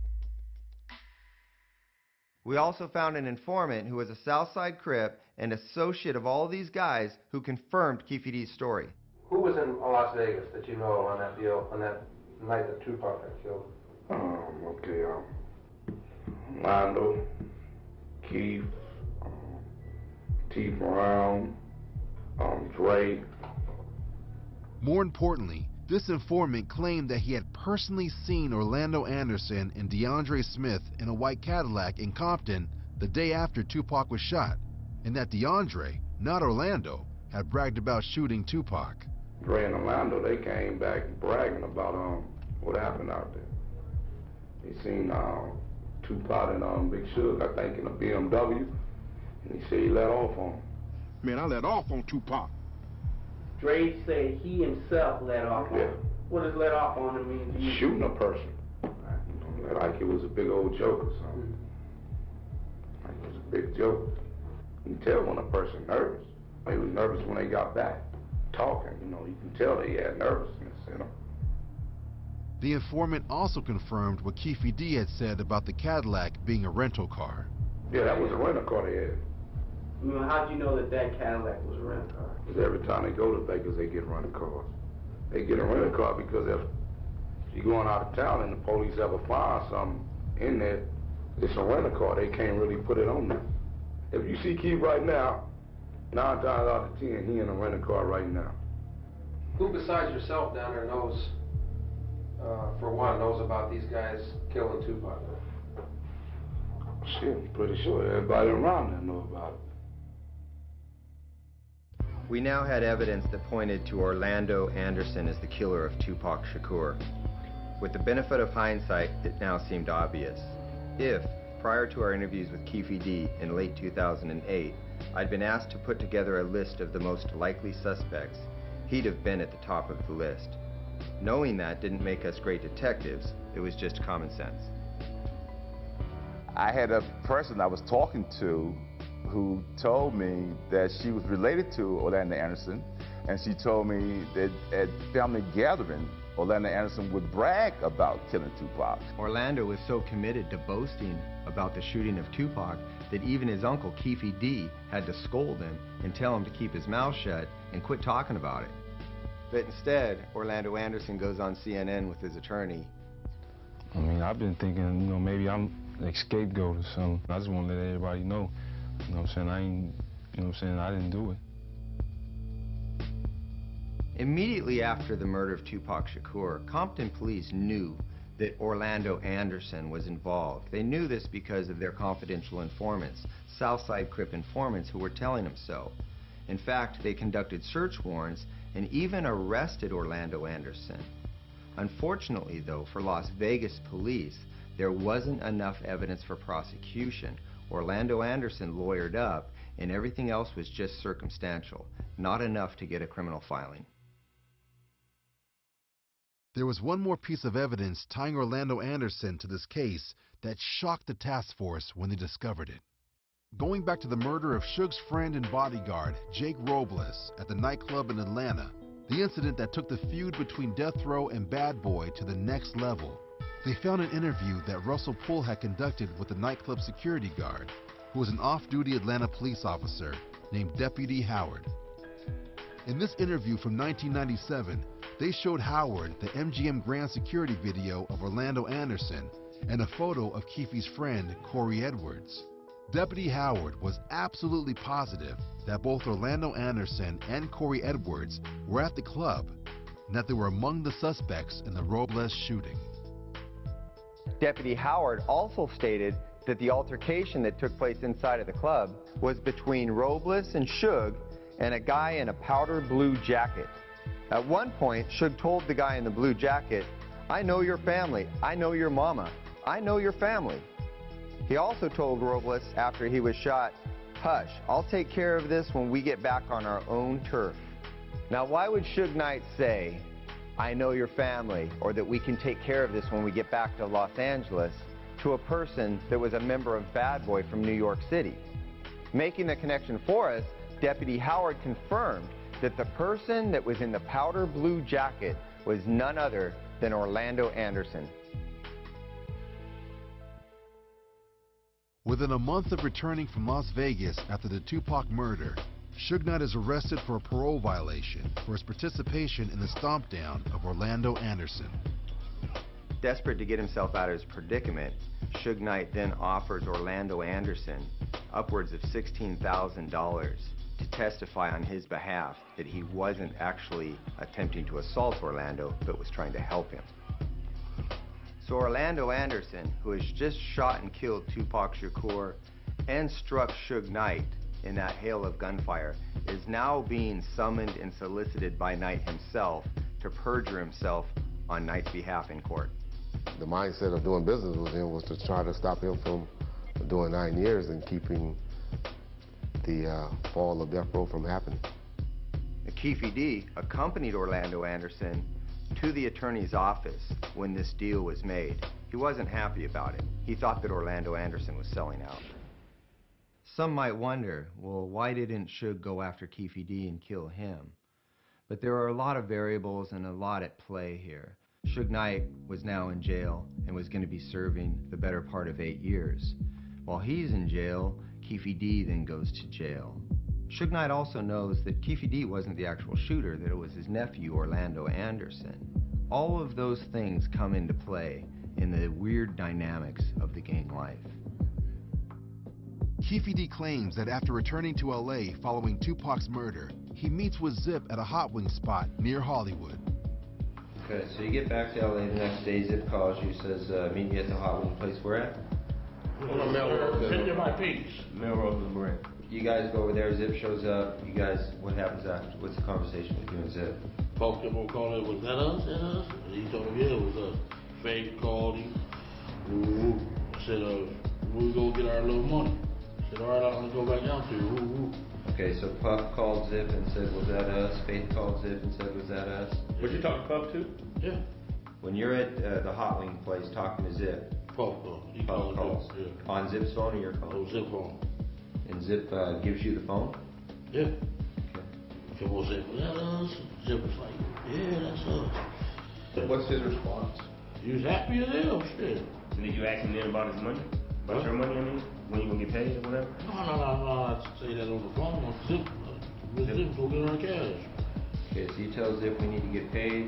We also found an informant who was a Southside Crip and associate of all these guys who confirmed Keffe D's story. Who was in Las Vegas that you know on that deal, on that night that Tupac got killed? Um, okay, um, Londo, Keith, um, T. Brown, um, Drake, More importantly, this informant claimed that he had personally seen Orlando Anderson and DeAndre Smith in a white Cadillac in Compton the day after Tupac was shot, and that DeAndre, not Orlando, had bragged about shooting Tupac. Dre and Orlando, they came back bragging about um what happened out there. They seen um, Tupac and um, Big Suge, I think, in a B M W, and he said he let off on him. Man, I let off on Tupac. Dre said he himself let off on Yeah. him. What does let off on him mean to you? Shooting a person. Like it was a big old joke or something. Like it was a big joke. You can tell when a person nervous. They was nervous when they got back talking. You know, you can tell they had nervousness in them. The informant also confirmed what Keefe D had said about the Cadillac being a rental car. Yeah, that was a rental car they had. I mean, how'd you know that that Cadillac was a rental car? Because every time they go to Vegas, they get rental cars. They get a rental car because if you're going out of town and the police ever find something in there, it's a rental car. They can't really put it on there. If you see Keith right now, nine times out of ten, he in a rental car right now. Who besides yourself down there knows, uh, for one, knows about these guys killing Tupac? Shit, I'm pretty sure everybody around there know about it. We now had evidence that pointed to Orlando Anderson as the killer of Tupac Shakur. With the benefit of hindsight, it now seemed obvious. If, prior to our interviews with Keefe D in late two thousand eight, I'd been asked to put together a list of the most likely suspects, he'd have been at the top of the list. Knowing that didn't make us great detectives, it was just common sense. I had a person I was talking to who told me that she was related to Orlando Anderson, and she told me that at family gathering, Orlando Anderson would brag about killing Tupac. Orlando was so committed to boasting about the shooting of Tupac that even his uncle, Keefe D, had to scold him and tell him to keep his mouth shut and quit talking about it. But instead, Orlando Anderson goes on C N N with his attorney. I mean, I've been thinking, you know, maybe I'm like scapegoat or something. I just want to let everybody know, you know what I'm saying, I ain't, you know what I'm saying, I didn't do it. Immediately after the murder of Tupac Shakur, Compton police knew that Orlando Anderson was involved. They knew this because of their confidential informants, Southside Crip informants who were telling them so. In fact, they conducted search warrants and even arrested Orlando Anderson. Unfortunately, though, for Las Vegas police, there wasn't enough evidence for prosecution. Orlando Anderson lawyered up, and everything else was just circumstantial, not enough to get a criminal filing. There was one more piece of evidence tying Orlando Anderson to this case that shocked the task force when they discovered it. Going back to the murder of Suge's friend and bodyguard, Jake Robles, at the nightclub in Atlanta, the incident that took the feud between Death Row and Bad Boy to the next level, they found an interview that Russell Poole had conducted with the nightclub security guard, who was an off-duty Atlanta police officer named Deputy Howard. In this interview from nineteen ninety-seven, they showed Howard the M G M Grand security video of Orlando Anderson and a photo of Keefe's friend, Corey Edwards. Deputy Howard was absolutely positive that both Orlando Anderson and Corey Edwards were at the club and that they were among the suspects in the Robles shooting. Deputy Howard also stated that the altercation that took place inside of the club was between Robles and Suge and a guy in a powder blue jacket. At one point, Suge told the guy in the blue jacket, "I know your family, I know your mama, I know your family." He also told Robles after he was shot, "Hush, I'll take care of this when we get back on our own turf." Now, why would Suge Knight say, "I know your family," or that we can take care of this when we get back to Los Angeles, to a person that was a member of Bad Boy from New York City? Making the connection for us, Deputy Howard confirmed that the person that was in the powder blue jacket was none other than Orlando Anderson. Within a month of returning from Las Vegas after the Tupac murder, Suge Knight is arrested for a parole violation for his participation in the stomp down of Orlando Anderson. Desperate to get himself out of his predicament, Suge Knight then offers Orlando Anderson upwards of sixteen thousand dollars to testify on his behalf that he wasn't actually attempting to assault Orlando, but was trying to help him. So Orlando Anderson, who has just shot and killed Tupac Shakur and struck Suge Knight in that hail of gunfire, is now being summoned and solicited by Knight himself to perjure himself on Knight's behalf in court. The mindset of doing business with him was to try to stop him from doing nine years and keeping the uh, fall of death row from happening. Keffe D accompanied Orlando Anderson to the attorney's office when this deal was made. He wasn't happy about it. He thought that Orlando Anderson was selling out. Some might wonder, well, why didn't Suge go after Keffe D and kill him? But there are a lot of variables and a lot at play here. Suge Knight was now in jail and was going to be serving the better part of eight years. While he's in jail, Keffe D then goes to jail. Suge Knight also knows that Keffe D wasn't the actual shooter, that it was his nephew, Orlando Anderson. All of those things come into play in the weird dynamics of the gang life. Keffe D claims that after returning to L A following Tupac's murder, he meets with Zip at a hot wing spot near Hollywood. Okay, so you get back to L A the next day, Zip calls you, says, uh, meet me at the hot wing place. Where at? On Melrose. Send you my piece. Melrose and Brent. You guys go over there, Zip shows up, you guys, what happens after? What's the conversation with you and Zip? Folks kept on calling, was that us? That us? And he told him, yeah, it was us. Faith called him. Ooh, I said, uh, we gonna get our little money. I said, all right, I'm gonna go back down to you. Ooh, ooh. Okay, so Puff called Zip and said, was that us? Faith called Zip and said, was that us? Would you talk to Puff too? Yeah. When you're at uh, the hot wing place talking to Zip, Puff called. He Puff called calls. Zip, yeah. On Zip's phone or your phone? Oh, Zip phone. And Zip uh, gives you the phone? Yeah. Okay. So we'll say, was that us? Zip was like, yeah, that's us. What's his response? He was happy as hell, shit. And did you ask him then about his money? About what? Your money, I mean? When you gonna get paid or whatever? No, no, no, no, I say that on the phone. Zip, uh, Zip go get our cash. Okay, so you tell Zip we need to get paid.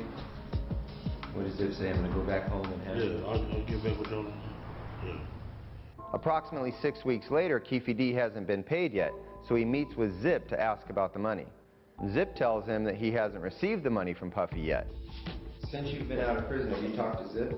What does Zip say? I'm gonna go back home and have Yeah, it. I'll, I'll get back with y'all. Yeah. Approximately six weeks later, Keffe D hasn't been paid yet, so he meets with Zip to ask about the money. Zip tells him that he hasn't received the money from Puffy yet. Since you've been out of prison, have you talked to Zip?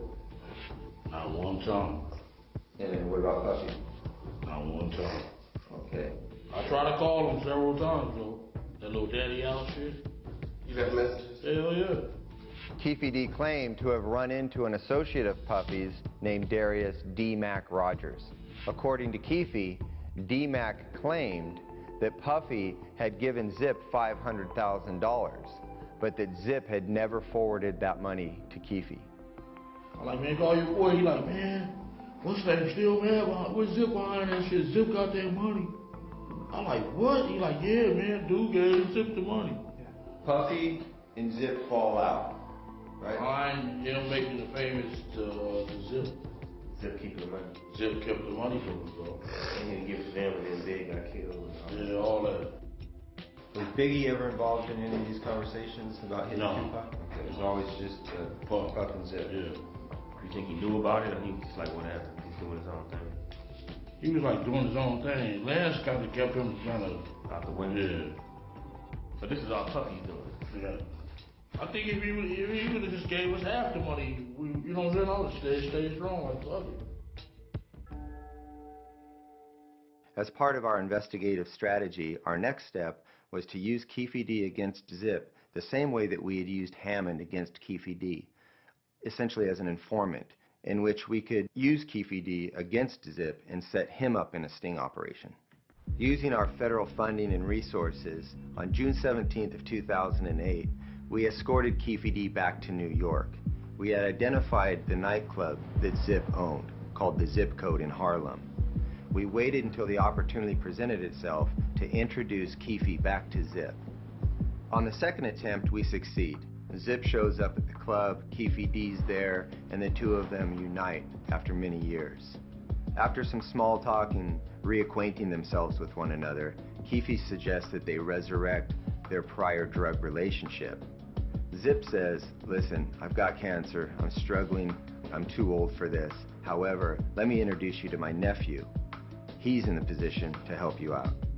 Not one time. And then what about Puffy? Not one time. Okay. I tried to call him several times, though. That little daddy out shit. You left messages? Hell yeah. Keffe D claimed to have run into an associate of Puffy's named Darius D-Mac Rogers. According to Keffe, D-Mac claimed that Puffy had given Zip five hundred thousand dollars, but that Zip had never forwarded that money to Keffe. I'm like, man, call your boy. He like, man, what's that still mad behind? Where's Zip behind that shit? Zip got that money. I'm like, what? He like, yeah, man, dude gave Zip the money. Puffy and Zip fall out, right? Behind him making the payments to, uh, to Zip. Zip keeping the money. Zip kept the money from him, bro. And he didn't give it to them, and then Big got killed. Yeah, all that. Was Biggie ever involved in any of these conversations about hitting No. Tupac? Okay, it was always just uh, Puff, Puff and Zip. Yeah. You think he knew about it, or he was just like, whatever, he's doing his own thing? He was like doing his own thing. Lance kind of kept him kind of out the window. Yeah. But this is all Puffy's doing. Yeah. I think if he would, if he would have just gave us half the money, we, you know what I'm saying? I would stay, stay strong like Puffy. As part of our investigative strategy, our next step was to use Keffe D against Zip the same way that we had used Hammond against Keffe D, essentially as an informant, in which we could use Keffe D against Zip and set him up in a sting operation. Using our federal funding and resources, on June seventeenth of two thousand eight, we escorted Keffe D back to New York. We had identified the nightclub that Zip owned, called the Zip Code in Harlem. We waited until the opportunity presented itself to introduce Keffe back to Zip. On the second attempt, we succeed. Zip shows up at the club, Keffe D's there, and the two of them unite after many years. After some small talk and reacquainting themselves with one another, Keffe suggests that they resurrect their prior drug relationship. Zip says, listen, I've got cancer, I'm struggling, I'm too old for this. However, let me introduce you to my nephew. He's in the position to help you out.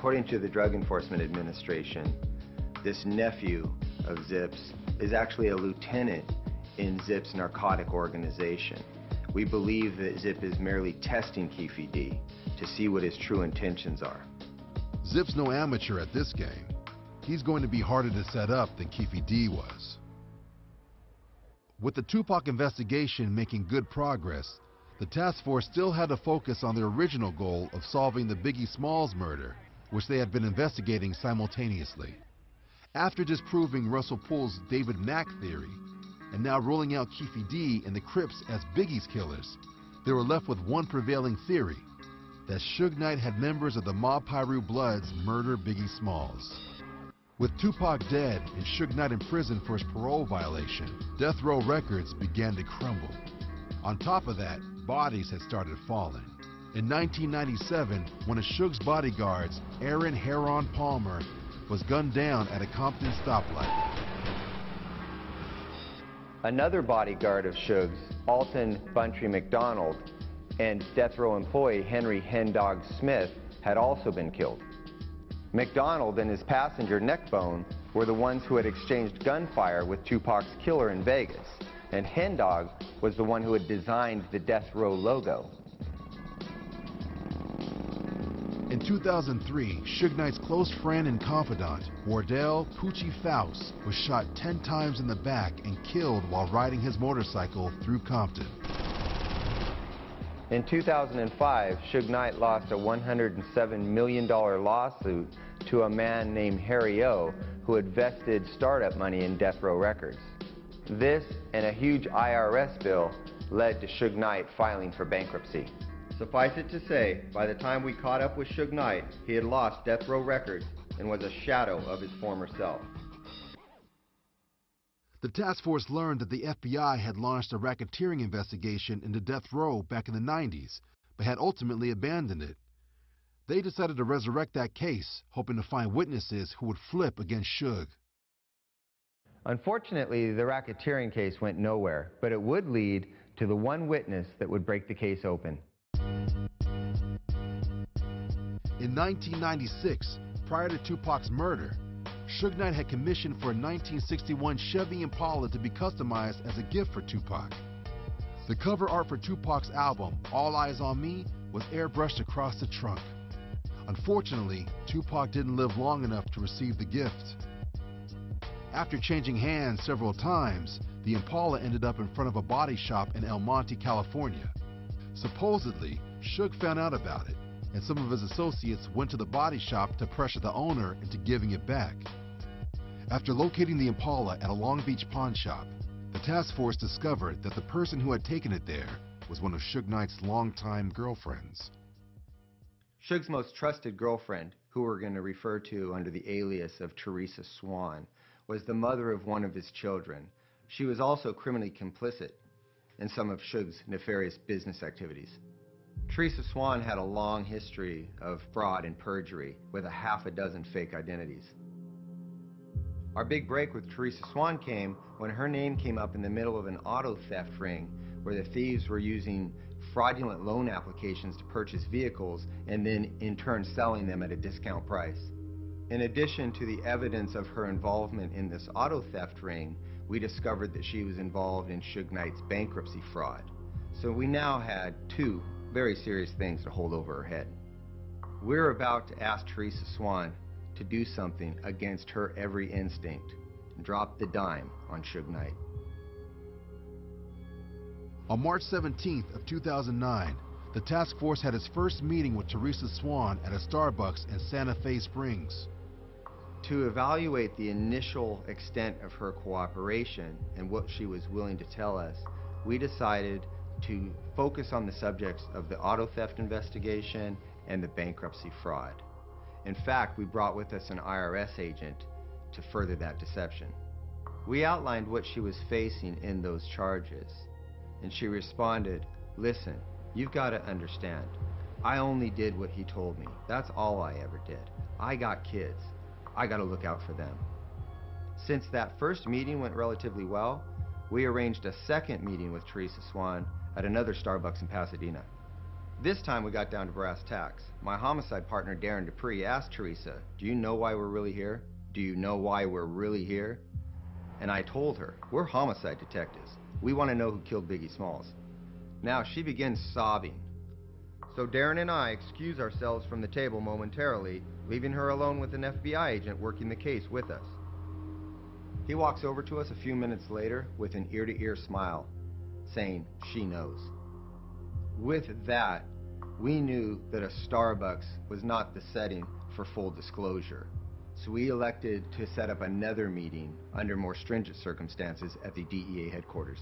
According to the Drug Enforcement Administration, this nephew of Zip's is actually a lieutenant in Zip's narcotic organization. We believe that Zip is merely testing Keffe D to see what his true intentions are. Zip's no amateur at this game. He's going to be harder to set up than Keffe D was. With the Tupac investigation making good progress, the task force still had to focus on their original goal of solving the Biggie Smalls murder, which they had been investigating simultaneously. After disproving Russell Poole's David Mack theory, and now ruling out Keffe D and the Crips as Biggie's killers, they were left with one prevailing theory, that Suge Knight had members of the Mob Piru Bloods murder Biggie Smalls. With Tupac dead and Suge Knight in prison for his parole violation, Death Row Records began to crumble. On top of that, bodies had started falling. In nineteen ninety-seven, one of Suge's bodyguards, Aaron Heron Palmer, was gunned down at a Compton stoplight. Another bodyguard of Suge's, Alton Buntry McDonald, and Death Row employee Henry Hendog Smith had also been killed. McDonald and his passenger Neckbone were the ones who had exchanged gunfire with Tupac's killer in Vegas, and Hendog was the one who had designed the Death Row logo. In two thousand three, Suge Knight's close friend and confidant, Wardell Poochie Faust, was shot ten times in the back and killed while riding his motorcycle through Compton. In two thousand five, Suge Knight lost a one hundred seven million dollar lawsuit to a man named Harry O, who had vested startup money in Death Row Records. This and a huge I R S bill led to Suge Knight filing for bankruptcy. Suffice it to say, by the time we caught up with Suge Knight, he had lost Death Row Records and was a shadow of his former self. The task force learned that the F B I had launched a racketeering investigation into Death Row back in the nineties, but had ultimately abandoned it. They decided to resurrect that case, hoping to find witnesses who would flip against Suge. Unfortunately, the racketeering case went nowhere, but it would lead to the one witness that would break the case open. In nineteen ninety-six, prior to Tupac's murder, Suge Knight had commissioned for a nineteen sixty-one Chevy Impala to be customized as a gift for Tupac. The cover art for Tupac's album, All Eyes on Me, was airbrushed across the trunk. Unfortunately, Tupac didn't live long enough to receive the gift. After changing hands several times, the Impala ended up in front of a body shop in El Monte, California. Supposedly, Suge found out about it, and some of his associates went to the body shop to pressure the owner into giving it back. After locating the Impala at a Long Beach pawn shop, the task force discovered that the person who had taken it there was one of Suge Knight's longtime girlfriends. Suge's most trusted girlfriend, who we're going to refer to under the alias of Teresa Swan, was the mother of one of his children. She was also criminally complicit in some of Suge's nefarious business activities. Teresa Swan had a long history of fraud and perjury with a half a dozen fake identities. Our big break with Teresa Swan came when her name came up in the middle of an auto theft ring where the thieves were using fraudulent loan applications to purchase vehicles and then in turn selling them at a discount price. In addition to the evidence of her involvement in this auto theft ring, we discovered that she was involved in Suge Knight's bankruptcy fraud. So we now had two very serious things to hold over her head. We're about to ask Teresa Swan to do something against her every instinct, drop the dime on Suge Knight. On March seventeenth of two thousand nine, the task force had its first meeting with Teresa Swan at a Starbucks in Santa Fe Springs. To evaluate the initial extent of her cooperation and what she was willing to tell us, we decided to focus on the subjects of the auto theft investigation and the bankruptcy fraud. In fact, we brought with us an I R S agent to further that deception. We outlined what she was facing in those charges, and she responded, "Listen, you've got to understand, I only did what he told me. That's all I ever did. I got kids. I got to look out for them." Since that first meeting went relatively well, we arranged a second meeting with Teresa Swan at another Starbucks in Pasadena. This time we got down to brass tacks. My homicide partner, Darren Dupree, asked Teresa, do you know why we're really here? Do you know why we're really here? And I told her, we're homicide detectives. We want to know who killed Biggie Smalls. Now she begins sobbing. So Darren and I excuse ourselves from the table momentarily, leaving her alone with an F B I agent working the case with us. He walks over to us a few minutes later with an ear-to-ear smile, saying she knows. With that, we knew that a Starbucks was not the setting for full disclosure. So we elected to set up another meeting under more stringent circumstances at the D E A headquarters.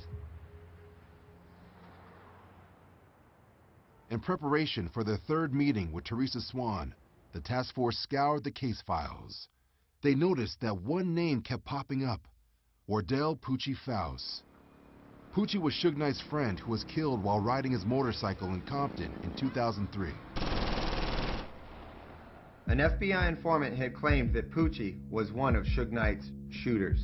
In preparation for their third meeting with Teresa Swan, the task force scoured the case files. They noticed that one name kept popping up, Wardell Poochie Faust. Poochie was Suge Knight's friend who was killed while riding his motorcycle in Compton in two thousand three. An F B I informant had claimed that Poochie was one of Suge Knight's shooters.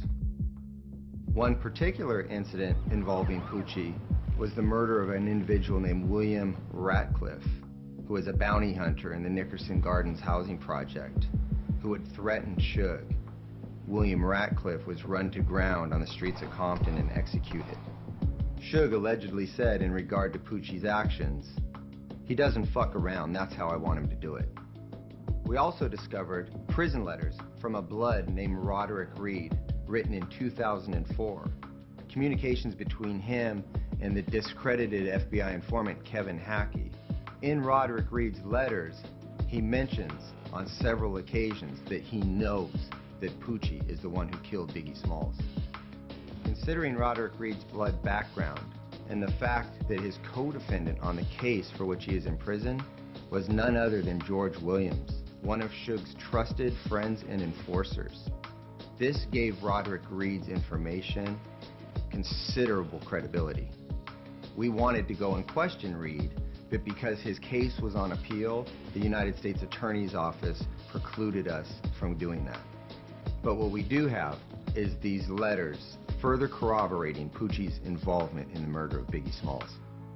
One particular incident involving Poochie was the murder of an individual named William Ratcliffe, who was a bounty hunter in the Nickerson Gardens housing project, who had threatened Suge. William Ratcliffe was run to ground on the streets of Compton and executed. Suge allegedly said in regard to Poochie's actions, he doesn't fuck around, that's how I want him to do it. We also discovered prison letters from a blood named Roderick Reed, written in two thousand four. Communications between him and the discredited F B I informant Kevin Hackey. In Roderick Reed's letters, he mentions on several occasions that he knows that Poochie is the one who killed Biggie Smalls. Considering Roderick Reed's blood background and the fact that his co-defendant on the case for which he is in prison was none other than George Williams, one of Suge's trusted friends and enforcers, this gave Roderick Reed's information considerable credibility. We wanted to go and question Reed, but because his case was on appeal, the United States Attorney's Office precluded us from doing that. But what we do have is these letters further corroborating Poochie's involvement in the murder of Biggie Smalls.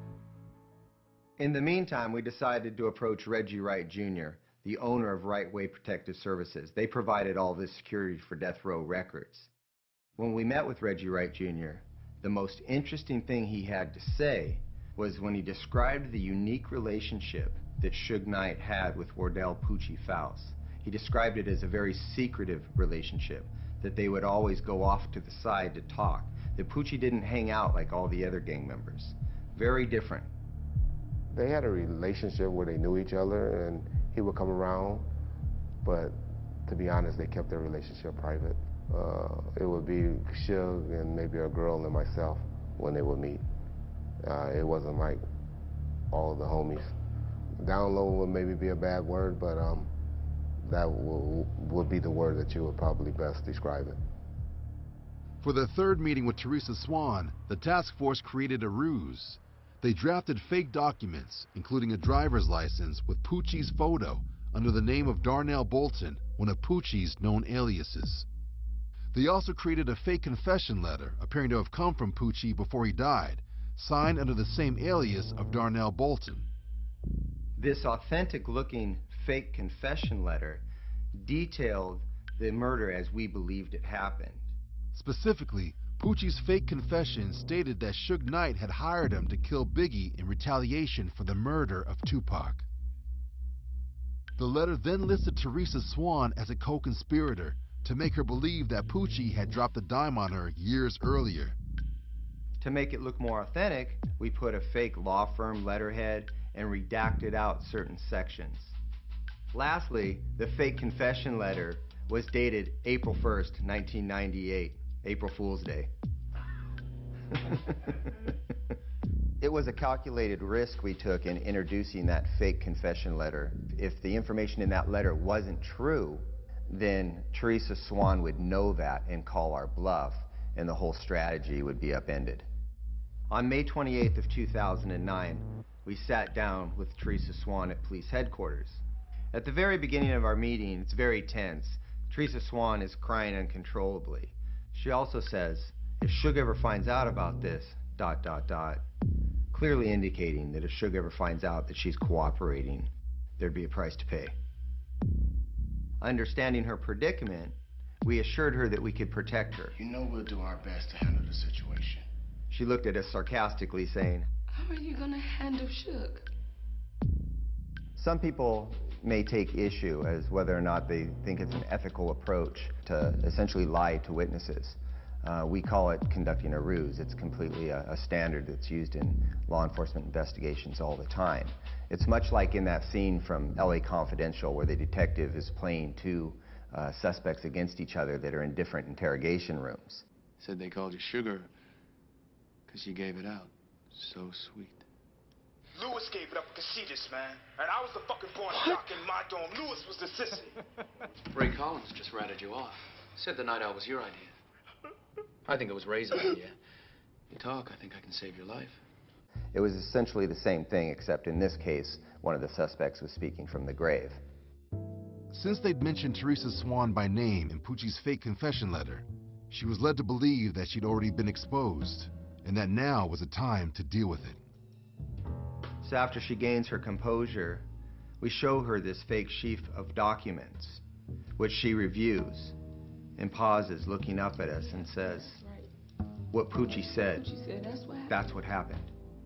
In the meantime, we decided to approach Reggie Wright Junior, the owner of Right Way Protective Services. They provided all this security for Death Row Records. When we met with Reggie Wright Junior, the most interesting thing he had to say was when he described the unique relationship that Suge Knight had with Wardell Poochie Faust. He described it as a very secretive relationship, that they would always go off to the side to talk, that Poochie didn't hang out like all the other gang members. Very different. They had a relationship where they knew each other and he would come around, but to be honest, they kept their relationship private. Uh, it would be Suge and maybe a girl and myself when they would meet. Uh, it wasn't like all of the homies. Down low would maybe be a bad word, but um, that will, would be the word that you would probably best describe it. For the third meeting with Teresa Swan, the task force created a ruse. They drafted fake documents, including a driver's license with Poochie's photo under the name of Darnell Bolton, one of Poochie's known aliases. They also created a fake confession letter appearing to have come from Poochie before he died, signed under the same alias of Darnell Bolton. This authentic-looking fake confession letter detailed the murder as we believed it happened. Specifically, Poochie's fake confession stated that Suge Knight had hired him to kill Biggie in retaliation for the murder of Tupac. The letter then listed Teresa Swan as a co-conspirator to make her believe that Poochie had dropped a dime on her years earlier. To make it look more authentic, we put a fake law firm letterhead and redacted out certain sections. Lastly, the fake confession letter was dated April first, nineteen ninety-eight, April Fool's Day. It was a calculated risk we took in introducing that fake confession letter. If the information in that letter wasn't true, then Teresa Swan would know that and call our bluff, and the whole strategy would be upended. On May twenty-eighth of two thousand nine, we sat down with Teresa Swan at police headquarters. At the very beginning of our meeting, it's very tense. Teresa Swan is crying uncontrollably. She also says, if Suge ever finds out about this, dot, dot, dot. clearly indicating that if Suge ever finds out that she's cooperating, there'd be a price to pay. Understanding her predicament, we assured her that we could protect her. You know we'll do our best to handle the situation. She looked at us sarcastically, saying, How are you gonna handle Suge? some people may take issue as whether or not they think it's an ethical approach to essentially lie to witnesses. Uh, we call it conducting a ruse. It's completely a, a standard that's used in law enforcement investigations all the time. It's much like in that scene from L A Confidential where the detective is playing two uh, suspects against each other that are in different interrogation rooms. Said they called you Sugar because you gave it out. So sweet. Lewis gave it up because she just, man. And I was the fucking born jock in my dorm. Lewis was the sissy. Ray Collins just ratted you off. Said the night out was your idea. I think it was Ray's idea. You talk, I think I can save your life. It was essentially the same thing, except in this case, one of the suspects was speaking from the grave. Since they'd mentioned Teresa Swan by name in Poochie's fake confession letter, she was led to believe that she'd already been exposed, and that now was a time to deal with it. So after she gains her composure, we show her this fake sheaf of documents, which she reviews and pauses, looking up at us and says, what Poochie said, She said that's what happened. that's what happened.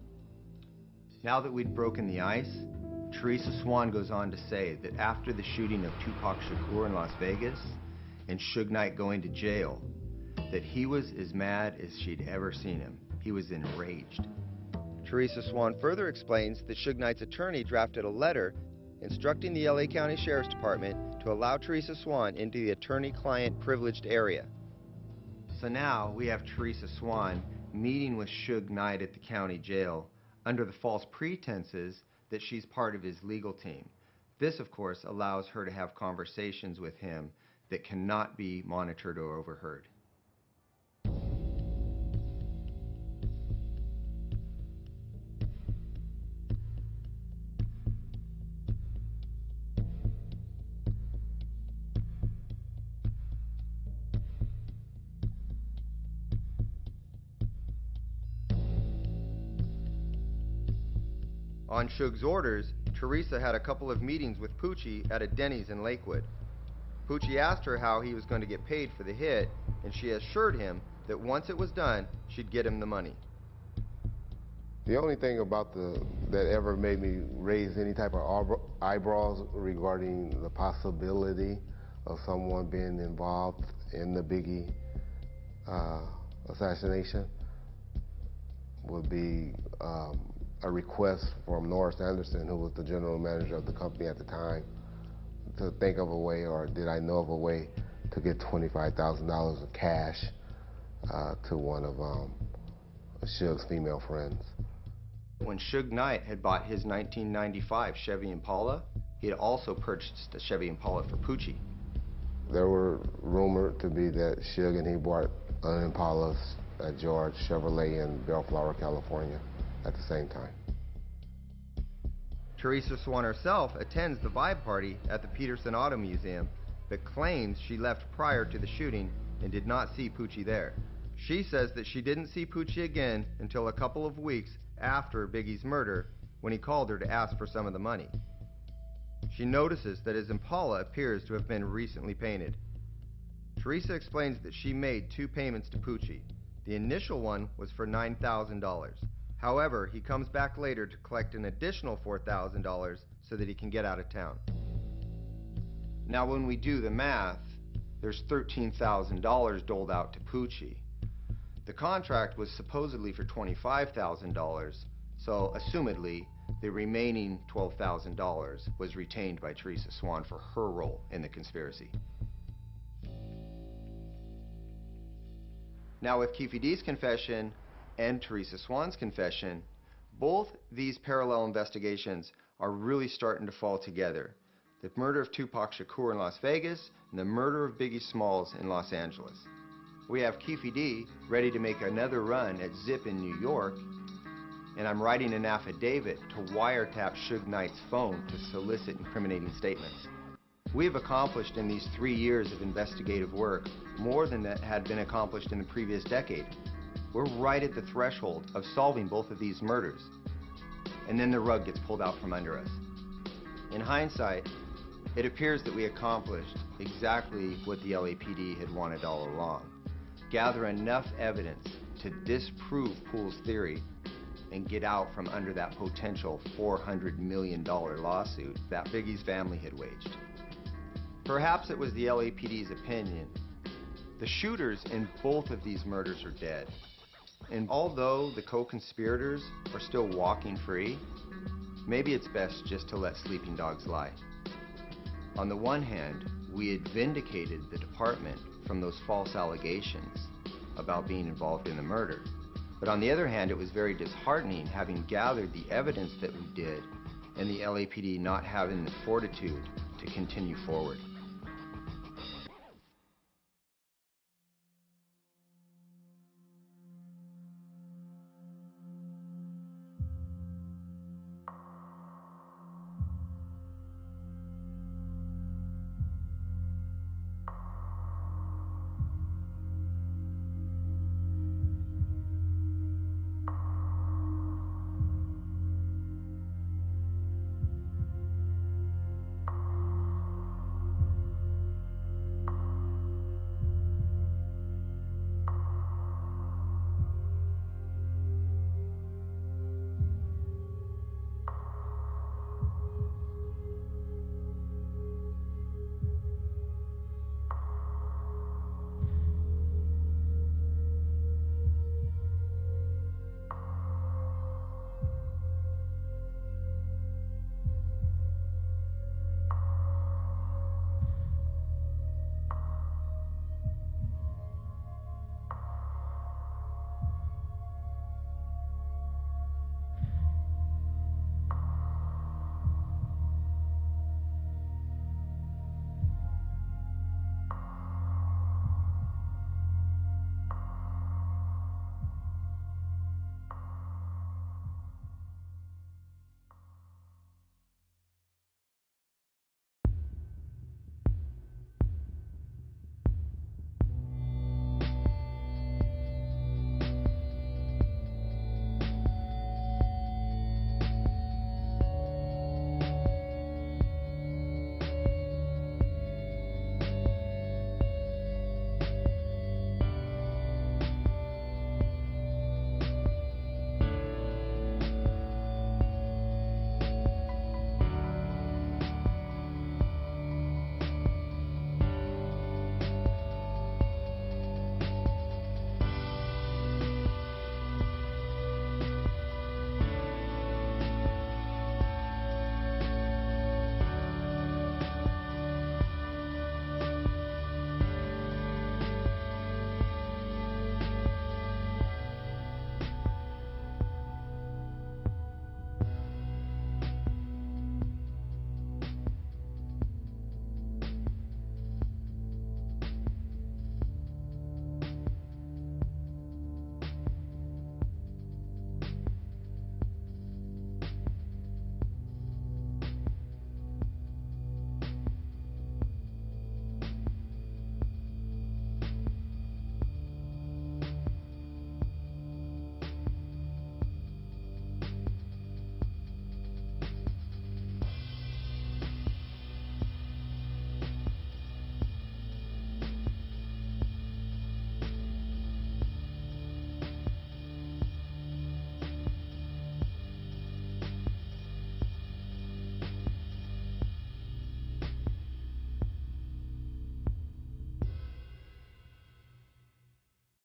Now that we'd broken the ice, Teresa Swan goes on to say that after the shooting of Tupac Shakur in Las Vegas and Suge Knight going to jail, that he was as mad as she'd ever seen him. He was enraged. Teresa Swan further explains that Suge Knight's attorney drafted a letter instructing the L A County Sheriff's Department to allow Teresa Swan into the attorney-client privileged area. So now we have Teresa Swan meeting with Suge Knight at the county jail under the false pretenses that she's part of his legal team. This, of course, allows her to have conversations with him that cannot be monitored or overheard. On Suge's orders, Teresa had a couple of meetings with Poochie at a Denny's in Lakewood. Poochie asked her how he was going to get paid for the hit, and she assured him that once it was done, she'd get him the money. The only thing about the that ever made me raise any type of eyebrows regarding the possibility of someone being involved in the Biggie uh, assassination would be um, a request from Norris Anderson, who was the general manager of the company at the time, to think of a way, or did I know of a way, to get twenty-five thousand dollars of cash uh, to one of um, Suge's female friends. When Suge Knight had bought his nineteen ninety-five Chevy Impala, he had also purchased a Chevy Impala for Poochie. There were rumored to be that Suge and he bought an Impala at George Chevrolet in Bellflower, California, at the same time. Teresa Swan herself attends the vibe party at the Peterson Auto Museum, but claims she left prior to the shooting and did not see Poochie there. She says that she didn't see Poochie again until a couple of weeks after Biggie's murder, when he called her to ask for some of the money. She notices that his Impala appears to have been recently painted. Teresa explains that she made two payments to Poochie. The initial one was for nine thousand dollars. However, he comes back later to collect an additional four thousand dollars so that he can get out of town. Now when we do the math, there's thirteen thousand dollars doled out to Poochie. The contract was supposedly for twenty-five thousand dollars, so assumedly the remaining twelve thousand dollars was retained by Teresa Swan for her role in the conspiracy. Now with Keefe D's confession and Teresa Swan's confession, both these parallel investigations are really starting to fall together. The murder of Tupac Shakur in Las Vegas and the murder of Biggie Smalls in Los Angeles. We have Keefe D ready to make another run at Zip in New York, and I'm writing an affidavit to wiretap Suge Knight's phone to solicit incriminating statements. We have accomplished in these three years of investigative work more than that had been accomplished in the previous decade. We're right at the threshold of solving both of these murders, and then the rug gets pulled out from under us. In hindsight, it appears that we accomplished exactly what the L A P D had wanted all along. Gather enough evidence to disprove Poole's theory and get out from under that potential four hundred million dollar lawsuit that Biggie's family had waged. Perhaps it was the L A P D's opinion. The shooters in both of these murders are dead. And although the co-conspirators are still walking free, maybe it's best just to let sleeping dogs lie. On the one hand, we had vindicated the department from those false allegations about being involved in the murder. But on the other hand, it was very disheartening having gathered the evidence that we did and the L A P D not having the fortitude to continue forward.